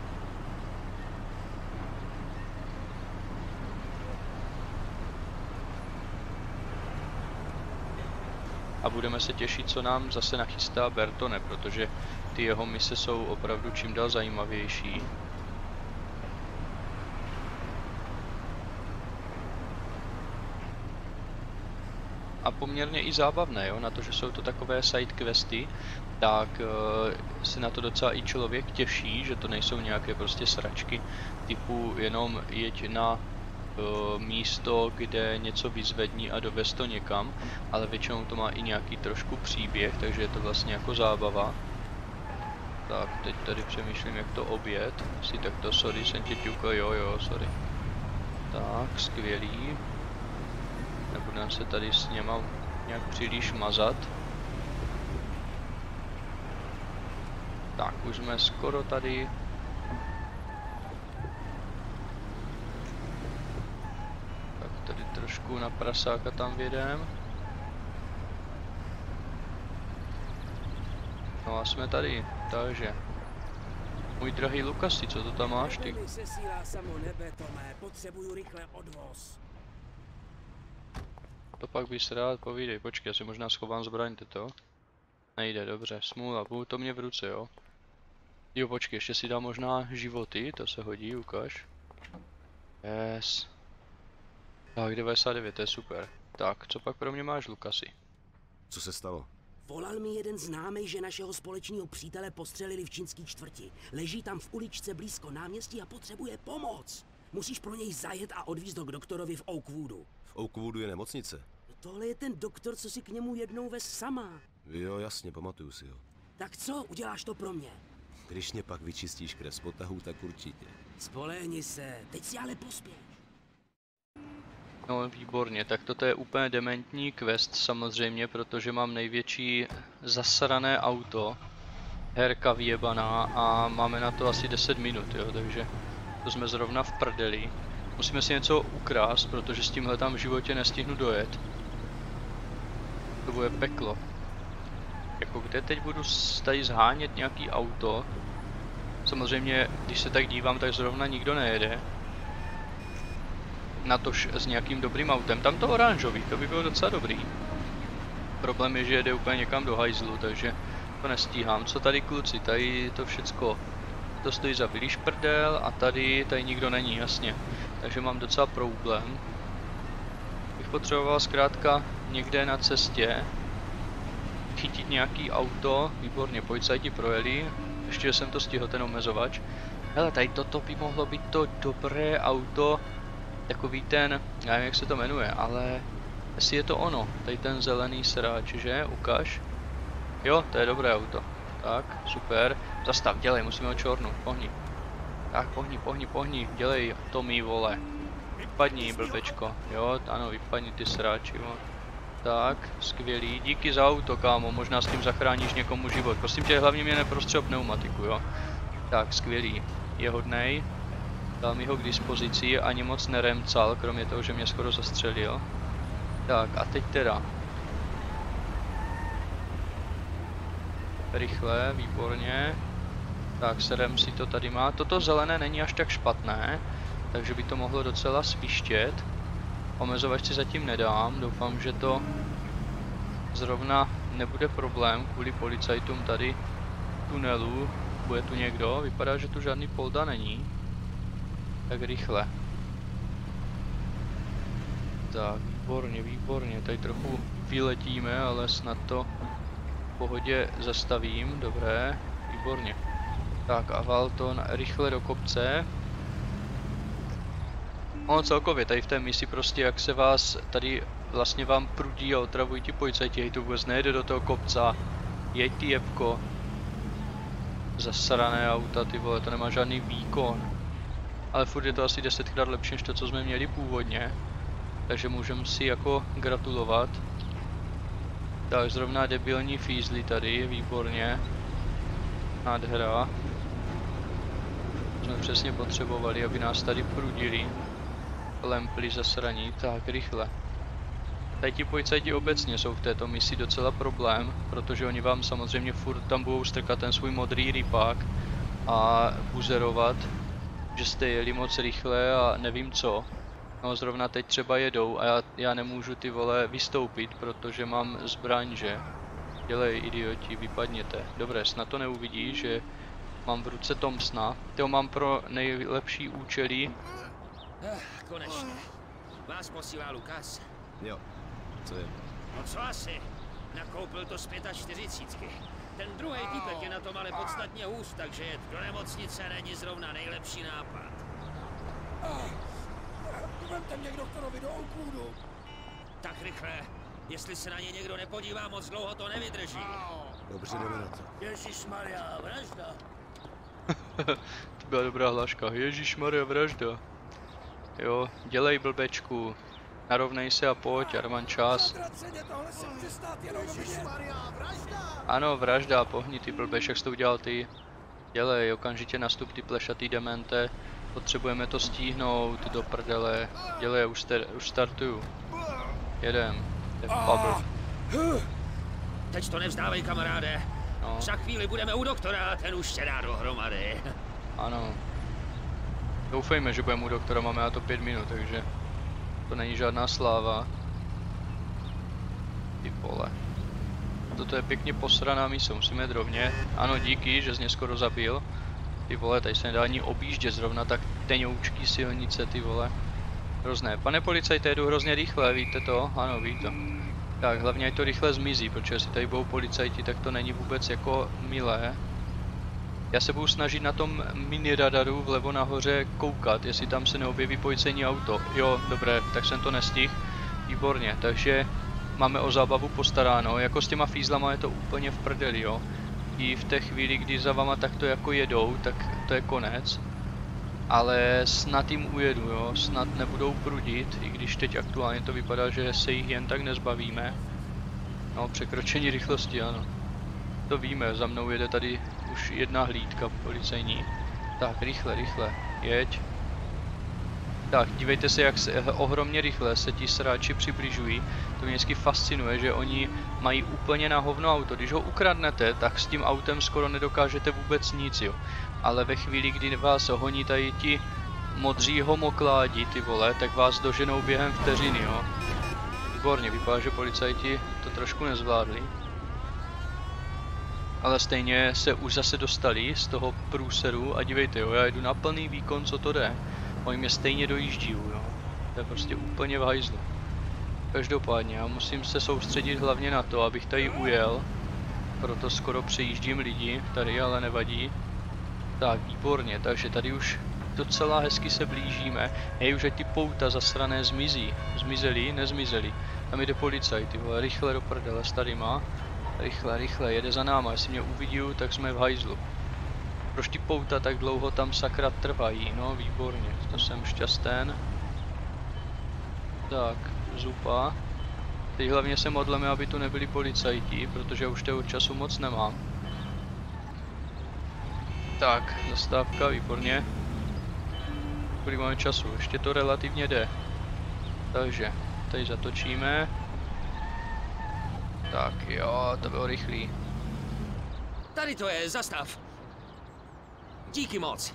A budeme se těšit, co nám zase nachystá Bertone, protože ty jeho mise jsou opravdu čím dál zajímavější. A poměrně i zábavné, jo, na to, že jsou to takové side questy, tak se na to docela i člověk těší, že to nejsou nějaké prostě sračky typu jenom jeď na místo, kde něco vyzvední a dovez to někam, ale většinou to má i nějaký trošku příběh, takže je to vlastně jako zábava. Tak, teď tady přemýšlím, jak to objet. Si takto, sorry, jsem tě ťukl, jo, sorry. Tak, skvělý. Nebudem se tady s něma nějak příliš mazat. Tak, už jsme skoro tady. Tak tady trošku na prasáka tam vědem. No a jsme tady, takže. Můj drahý Lukasi, co to tam máš ty? To pak bys rád, povídej, počkej, já si možná schovám zbraň, to. Nejde, dobře, smůla, to mě v ruce, jo. Jo, počkej, ještě si dám možná životy, to se hodí, ukáž. Yes. Tak, 99, to je super. Tak, co pak pro mě máš, Lukasi? Co se stalo? Volal mi jeden známej, že našeho společného přítele postřelili v čínský čtvrti. Leží tam v uličce blízko náměstí a potřebuje pomoc. Musíš pro něj zajet a odvízt ho k doktorovi v Oakwoodu. V Oakwoodu je nemocnice? Tohle je ten doktor, co si k němu jednou vez sama. Jo, jasně, pamatuju si ho. Tak co, uděláš to pro mě? Když mě pak vyčistíš krev z potahů, tak určitě. Spolehni se, teď si ale pospěš. No výborně, tak toto je úplně dementní quest samozřejmě, protože mám největší zasrané auto, herka vyjebaná a máme na to asi 10 minut, jo, takže to jsme zrovna v prdeli. Musíme si něco ukrást, protože s tímhle tam v životě nestihnu dojet. To bude peklo. Jako kde teď budu tady zhánět nějaký auto? Samozřejmě, když se tak dívám, tak zrovna nikdo nejede. Natož s nějakým dobrým autem. Tam to oranžový, to by bylo docela dobrý. Problém je, že jede úplně někam do hajzlu, takže to nestíhám. Co tady kluci, tady to všecko, to stojí za bilíš prdel a tady nikdo není, jasně. Takže mám docela problém. Bych potřeboval zkrátka někde na cestě chytit nějaký auto, výborně, policajti projeli, ještě že jsem to stihl ten omezovač. Hele, tady toto by mohlo být to dobré auto, takový ten, já nevím jak se to jmenuje, ale jestli je to ono, tady ten zelený sráč, že? Ukaž. Jo, to je dobré auto. Tak, super. Zastav, dělej, musíme ho čornout, pohni. Tak, pohni, dělej, Tommy, vole. Vypadni, blbečko. Jo, ano, vypadni ty sráči, vole. Tak, skvělý, díky za auto, kámo, možná s tím zachráníš někomu život. Prosím tě, hlavně mě neprostřel pneumatiku, jo. Tak, skvělý, je hodnej. Dal mi ho k dispozici, ani moc neremcal, kromě toho, že mě skoro zastřelil. Tak, a teď teda. Rychle, výborně. Tak, serem si to tady má. Toto zelené není až tak špatné, takže by to mohlo docela svištět. Omezovač si zatím nedám, doufám, že to zrovna nebude problém kvůli policajtům tady v tunelu. Bude tu někdo? Vypadá, že tu žádný polda není. Tak rychle. Tak, výborně, tady trochu vyletíme, ale snad to v pohodě zastavím, dobré, výborně. Tak a Valton rychle do kopce. No celkově tady v té misi prostě jak se vás tady vlastně vám prudí a otravují ti policajti, hej, to vůbec nejde do toho kopca. Jeď ty jebko. Zasrané auta, ty vole, to nemá žádný výkon. Ale furt je to asi 10krát lepší než to, co jsme měli původně. Takže můžeme si jako gratulovat. Tak, zrovna debilní fízly tady, výborně. Nádhera. Jsme přesně potřebovali, aby nás tady prudili. Lempli zasraní, tak rychle. Tady ti policajti obecně jsou v této misi docela problém, protože oni vám samozřejmě furt tam budou strkat ten svůj modrý rypák a buzerovat, že jste jeli moc rychle a nevím co. No zrovna teď třeba jedou a já nemůžu ty vole vystoupit, protože mám zbraň, že? Dělej, idioti, vypadněte. Dobré, snad to neuvidí, že mám v ruce Thompsona. Toho mám pro nejlepší účely. Konečně. Vás posílá Lukas. Jo, co je? No co asi? Nakoupil to z 45. Ten druhý týpek je na tom ale podstatně hůř, takže jet do nemocnice není zrovna nejlepší nápad. Vemte mě k doktorovi do Oakwoodu. Tak rychle. Jestli se na ně někdo nepodívá, moc dlouho to nevydrží. Dobře, jdeme na to. Ježišmarja, vražda. To byla dobrá hláška. Ježišmarja, vražda. Jo, dělej blbečku. Narovnej se a pojď, já mám čas. Ano, vražda, pohni ty blbeš, jak jsi to udělal ty. Dělej, okamžitě nastup ty plešatý demente. Potřebujeme to stihnout do prdele. Dělej, už startuju. Jedem. To je Pavel. Teď to nevzdávej, kamaráde. No. Za chvíli budeme u doktora a ten už tě dá dohromady. Ano. Doufejme, že budeme u doktora, máme na to 5 minut, takže to není žádná sláva. Ty vole. Toto je pěkně posraná místo, musíme jít rovně. Ano, díky, že jsi mě skoro zabil. Ty vole, tady se nedá ani objíždět zrovna tak tenoučký silnice, ty vole. Hrozné. Pane policajte, jedu hrozně rychle, víte to? Ano, ví to. Tak, hlavně ať to rychle zmizí, protože jestli tady budou policajti, tak to není vůbec jako milé. Já se budu snažit na tom mini radaru vlevo nahoře koukat, jestli tam se neobjeví policejní auto. Jo, dobré, tak jsem to nestihl. Výborně, takže máme o zábavu postaráno. Jako s těma fízlama je to úplně v prdeli, jo. I v té chvíli, kdy za vama takto jako jedou, tak to je konec. Ale snad jim ujedu, jo, snad nebudou prudit, i když teď aktuálně to vypadá, že se jich jen tak nezbavíme. No, překročení rychlosti, ano. To víme, za mnou jede tady už jedna hlídka policejní. Tak, rychle, jeď. Tak, dívejte se, jak se ohromně rychle se ti sráči přibližují. To mě vždycky fascinuje, že oni mají úplně na hovno auto. Když ho ukradnete, tak s tím autem skoro nedokážete vůbec nic, jo. Ale ve chvíli, kdy vás honí tady ti modří homokládi, ty vole, tak vás doženou během vteřiny, jo. Výborně, vypadá, že policajti to trošku nezvládli. Ale stejně se už zase dostali z toho průseru a dívejte, jo, já jdu na plný výkon, co to jde. Oni mě stejně dojíždí, jo. To je prostě úplně v hajzlu. Každopádně, já musím se soustředit hlavně na to, abych tady ujel. Proto skoro přejíždím lidi, tady ale nevadí. Tak, výborně, takže tady už docela hezky se blížíme. Hej, už ty pouta zasrané zmizí. Zmizeli, nezmizeli. Tam jde policajt, ty vole, rychle do prdele s tadyma. Rychle, jede za náma, jestli mě uvidí, tak jsme v hajzlu. Proč ty pouta tak dlouho tam sakra trvají, no výborně, to jsem šťasten. Tak, zupa. Teď hlavně se modleme, aby tu nebyli policajti, protože už toho času moc nemám. Tak, zastávka, výborně. Kolik máme času, ještě to relativně jde. Takže, tady zatočíme. Tak jo, to bylo rychlý. Tady to je, zastav. Díky moc.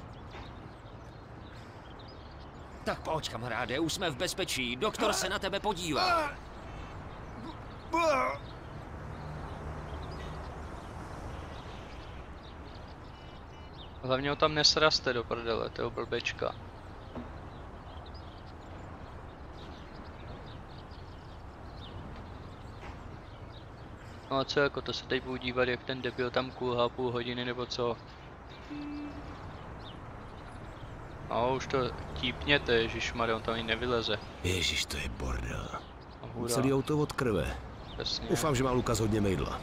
Tak pojď, kamaráde, už jsme v bezpečí. Doktor se na tebe podívá. Hlavně ho tam nesraste do prdele, toho blbečka. No a co, jako to se teď budu dívat, jak ten debil tam kulhá půl hodiny nebo co? No už to típněte, ježišmarja, on tam ani nevyleze. Ježiš, to je bordel. No, hurá. Celý auto od krve. Přesně. Doufám, že má Lukas hodně mejdla.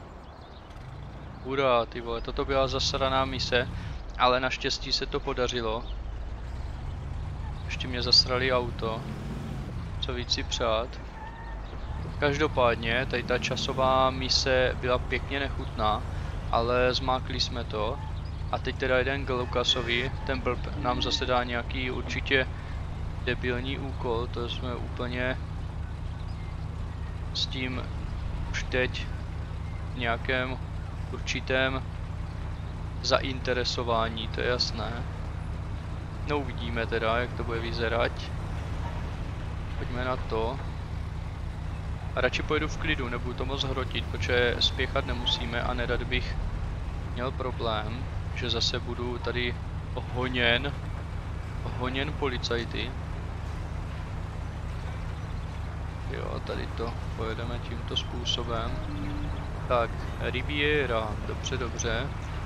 Hurá, ty vole, toto byla zasraná mise, ale naštěstí se to podařilo. Ještě mě zasrali auto. Co víc si přát. Každopádně, tady ta časová mise byla pěkně nechutná, ale zmákli jsme to. A teď teda jeden k Lukasovi, ten blb nám zase dá nějaký určitě debilní úkol, to jsme úplně s tím už teď v nějakém určitém zainteresování, to je jasné. No uvidíme teda, jak to bude vyzerat. Pojďme na to. A radši pojedu v klidu, nebudu to moc hrotit, protože spěchat nemusíme a nerad bych měl problém, že zase budu tady honěn policajty. Jo, tady to pojedeme tímto způsobem. Tak, Riviera, dobře, dobře.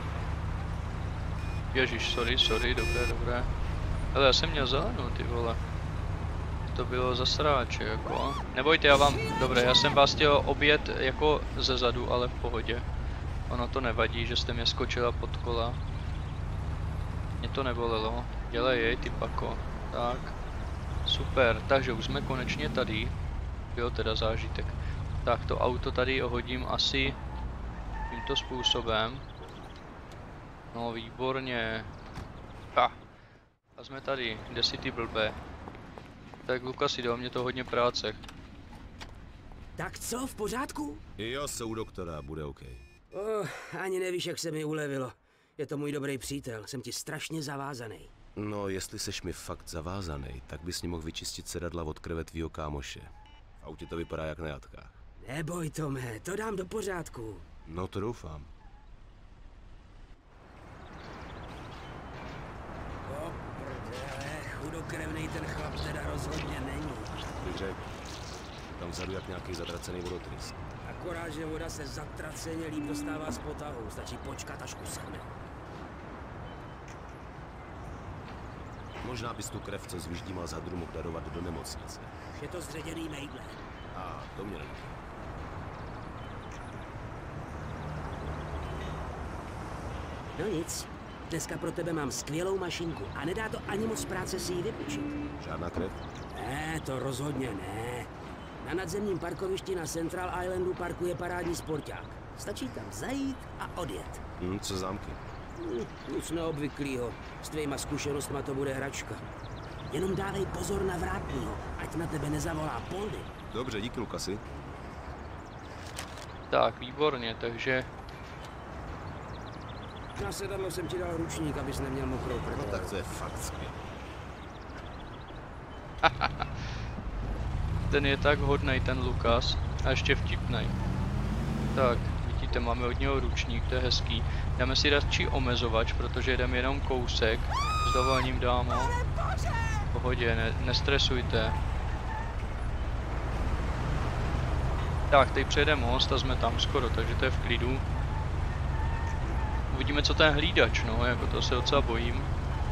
Ježiš, sorry, dobré. Ale já jsem měl zelenou, ty vole. To bylo zasráče, jako. Nebojte, dobré, já jsem vás chtěl objet jako ze zadu, ale v pohodě. Ono to nevadí, že jste mě skočila pod kola. Mě to nebolelo. Dělej, ty pako. Tak. Super, takže už jsme konečně tady. Byl teda zážitek. Tak to auto tady hodím asi tímto způsobem. No výborně. Ha. A jsme tady, kde si ty blbé. Tak Lukasi, dal mě to hodně práce. Tak co, v pořádku? Jo, jsou doktora, bude OK. Ani nevíš, jak se mi ulevilo. Je to můj dobrý přítel, jsem ti strašně zavázaný. No, jestli seš mi fakt zavázaný, tak bys mi mohl vyčistit sedadla od krve tvýho kámoše. V autě to vypadá jak na jatkách. Neboj, Tome, to dám do pořádku. No to doufám. O prdele, chudokrevnej ten chlap teda rozhodně není. Bych řekl, tam vzadu jak nějaký zatracený vodotrys. Akorát, že voda se zatraceně líp dostává z potahu, stačí počkat, až uschne. Možná bys tu krev, co zvyždímal za hadru, mohl darovat do nemocnice. Už je to zředěný mejdle. A to mě nelíbí. No nic, dneska pro tebe mám skvělou mašinku a nedá to ani moc práce si ji vypůjčit. Žádná krev? Ne, to rozhodně ne. Na nadzemním parkovišti na Central Islandu parkuje parádní sporták. Stačí tam zajít a odjet. Co zámky? Nic neobvyklýho. S tvýma zkušenostma to bude hračka. Jenom dávej pozor na vrátnýho, ať na tebe nezavolá Poldy. Dobře, díky, Lukasi. Tak, výborně, takže... Na sedadlo jsem ti dal ručník, abys neměl mokrou prdel. No tak to je fakt skvělé. Ten je tak hodnej, ten Lukas. A ještě vtipnej. Tak, vidíte, máme od něho ručník, to je hezký. Dáme si radši omezovač, protože jdeme jenom kousek. S dovolením, dámo. V pohodě, nestresujte. Tak, teď přejedeme most a jsme tam skoro, takže to je v klidu. Uvidíme, co ten hlídač, no, jako to se docela bojím.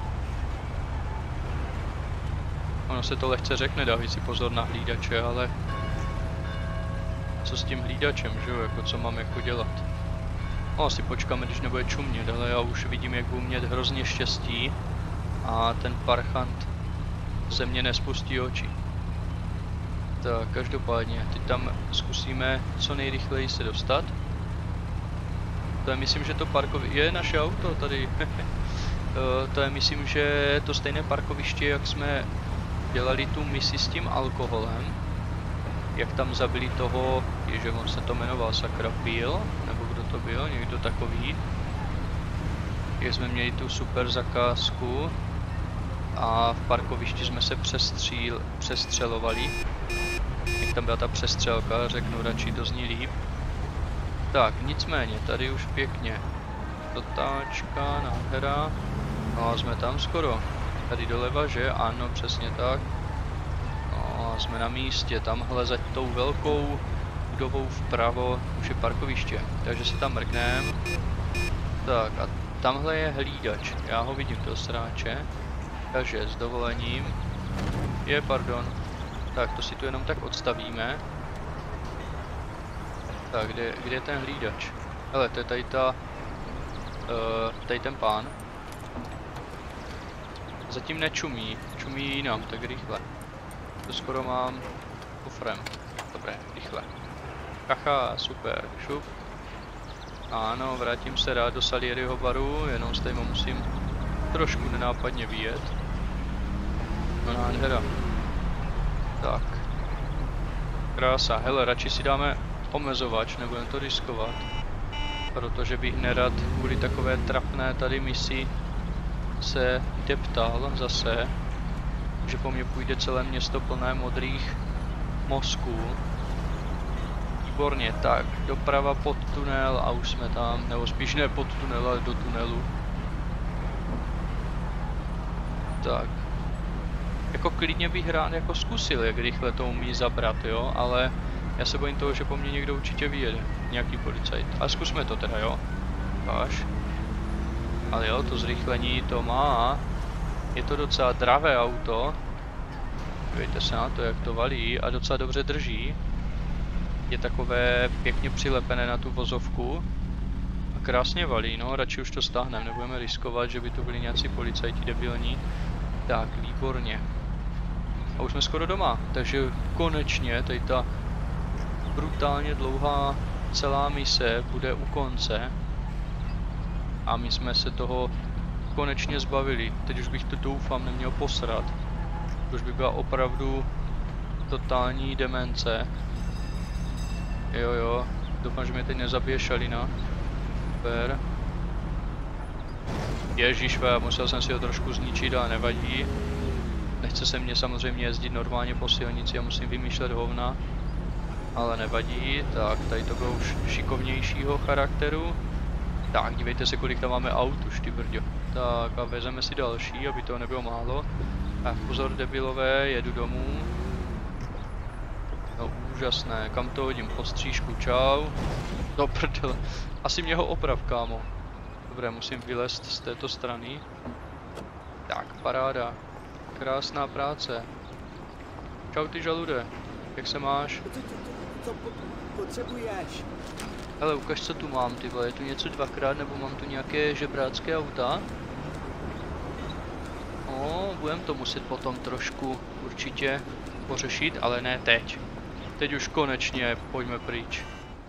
Ono se to lehce řekne, dávej si pozor na hlídače, ale... Co s tím hlídačem, že jo, jako co mám jako dělat? No, asi počkáme, když nebude čumět, ale já už vidím, jak budu mít hrozně štěstí. A ten parchant se mě nespustí oči. Tak, každopádně, teď tam zkusíme co nejrychleji se dostat. To je, myslím, že to parkoviště je naše auto tady. To je, myslím, že to stejné parkoviště, jak jsme dělali tu misi s tím alkoholem. Jak tam zabili toho, ježe, on se to jmenoval sakra Bill, nebo kdo to byl, někdo takový. Jak jsme měli tu super zakázku a v parkovišti jsme se přestřelovali. Jak tam byla ta přestřelka, řeknu radši, to zní líp. Tak, nicméně, tady už pěkně dotáčka, nádhera. No a jsme tam skoro. Tady doleva, že? Ano, přesně tak. No a jsme na místě, tamhle za tou velkou budovou vpravo už je parkoviště. Takže si tam mrkneme. Tak a tamhle je hlídač, já ho vidím, toho sráče. Takže s dovolením. Pardon. Tak, to si tu jenom tak odstavíme. Tak, kde je ten hlídač? Hele, to je tady ta... tady ten pán. Zatím nečumí, čumí jinam, tak rychle. To skoro mám kufrem. Dobré, rychle. Haha, super, šup. Ano, vrátím se rád do Salieriho baru, jenom s tady musím trošku nenápadně vyjet. No nádhera. Tak. Krása, hele, radši si dáme omezovač, nebudeme to riskovat. Protože bych nerad kvůli takové trapné tady misi se deptal zase, že po mně půjde celé město plné modrých mozků. Výborně, tak, doprava pod tunel a už jsme tam, nebo spíš ne pod tunel, ale do tunelu. Tak. Jako klidně bych rád jako zkusil, jak rychle to umí zabrat, jo, ale já se bojím toho, že po mně někdo určitě vyjede, nějaký policajt. Ale zkusme to teda, jo. Až. Ale jo, to zrychlení to má. Je to docela dravé auto. Dívejte se na to, jak to valí a docela dobře drží. Je takové pěkně přilepené na tu vozovku. A krásně valí, no, radši už to stáhneme, nebudeme riskovat, že by to byli nějací policajti debilní. Tak, výborně. A už jsme skoro doma, takže konečně tady ta brutálně dlouhá celá mise bude u konce. A my jsme se toho konečně zbavili. Teď už bych to doufám neměl posrat. To už by byla opravdu totální demence. Jo, doufám, že mě teď nezabije šalina. Super. Ježišve, musel jsem si ho trošku zničit, ale nevadí. Nechce se mě samozřejmě jezdit normálně po silnici a musím vymýšlet hovna. Ale nevadí, tak tady to bylo už šikovnějšího charakteru. Tak, dívejte se, kolik tam máme aut už, ty brďo. Tak a vezeme si další, aby toho nebylo málo. Tak pozor debilové, jedu domů. No úžasné, kam to hodím, pod střížku, čau. Do prdele, asi mě ho oprav, kámo. Dobré, musím vylézt z této strany. Tak, paráda. Krásná práce. Čau ty žalude, jak se máš? Co potřebuješ? Hele, ukaž, co tu mám, ty vole, je tu něco dvakrát, nebo mám tu nějaké žebrácké auta? Budem to muset potom trošku určitě pořešit, ale ne teď. Teď už konečně, pojďme pryč.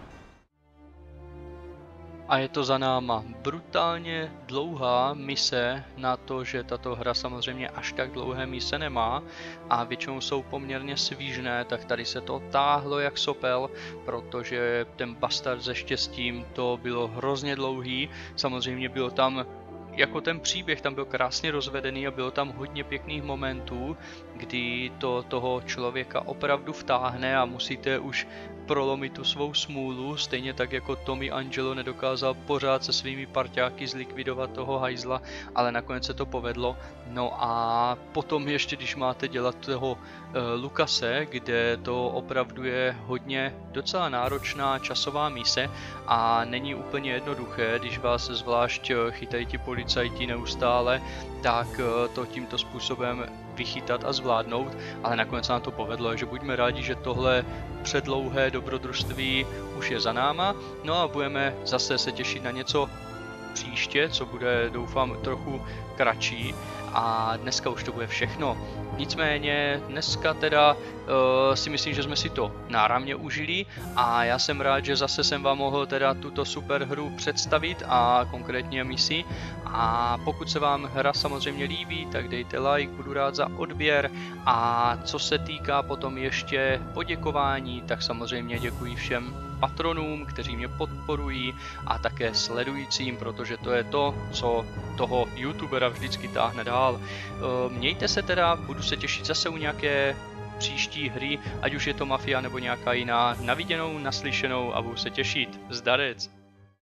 A je to za náma brutálně dlouhá mise na to, že tato hra samozřejmě až tak dlouhé mise nemá a většinou jsou poměrně svížné, tak tady se to táhlo jak sopel, protože ten bastard se štěstím to bylo hrozně dlouhý, samozřejmě bylo tam jako ten příběh tam byl krásně rozvedený a bylo tam hodně pěkných momentů, kdy to toho člověka opravdu vtáhne a musíte už prolomit tu svou smůlu, stejně tak jako Tommy Angelo nedokázal pořád se svými parťáky zlikvidovat toho hajzla, ale nakonec se to povedlo. No a potom ještě, když máte dělat toho Lukase, kde to opravdu je hodně docela náročná časová mise a není úplně jednoduché, když vás zvlášť chytají ti policajti neustále, tak to tímto způsobem vychytat a zvládnout, ale nakonec nám to povedlo, že buďme rádi, že tohle předlouhé dobrodružství už je za náma, no a budeme zase se těšit na něco příště, co bude doufám trochu kratší a dneska už to bude všechno. Nicméně dneska teda si myslím, že jsme si to náramně užili a já jsem rád, že zase jsem vám mohl teda tuto super hru představit a konkrétně misi. A pokud se vám hra samozřejmě líbí, tak dejte like, budu rád za odběr. A co se týká potom ještě poděkování, tak samozřejmě děkuji všem patronům, kteří mě podporují a také sledujícím, protože to je to, co toho youtubera vždycky táhne dál. Mějte se teda, budu se těšit zase u nějaké příští hry, ať už je to Mafia nebo nějaká jiná. Na viděnou, naslyšenou a budu se těšit. Zdarec!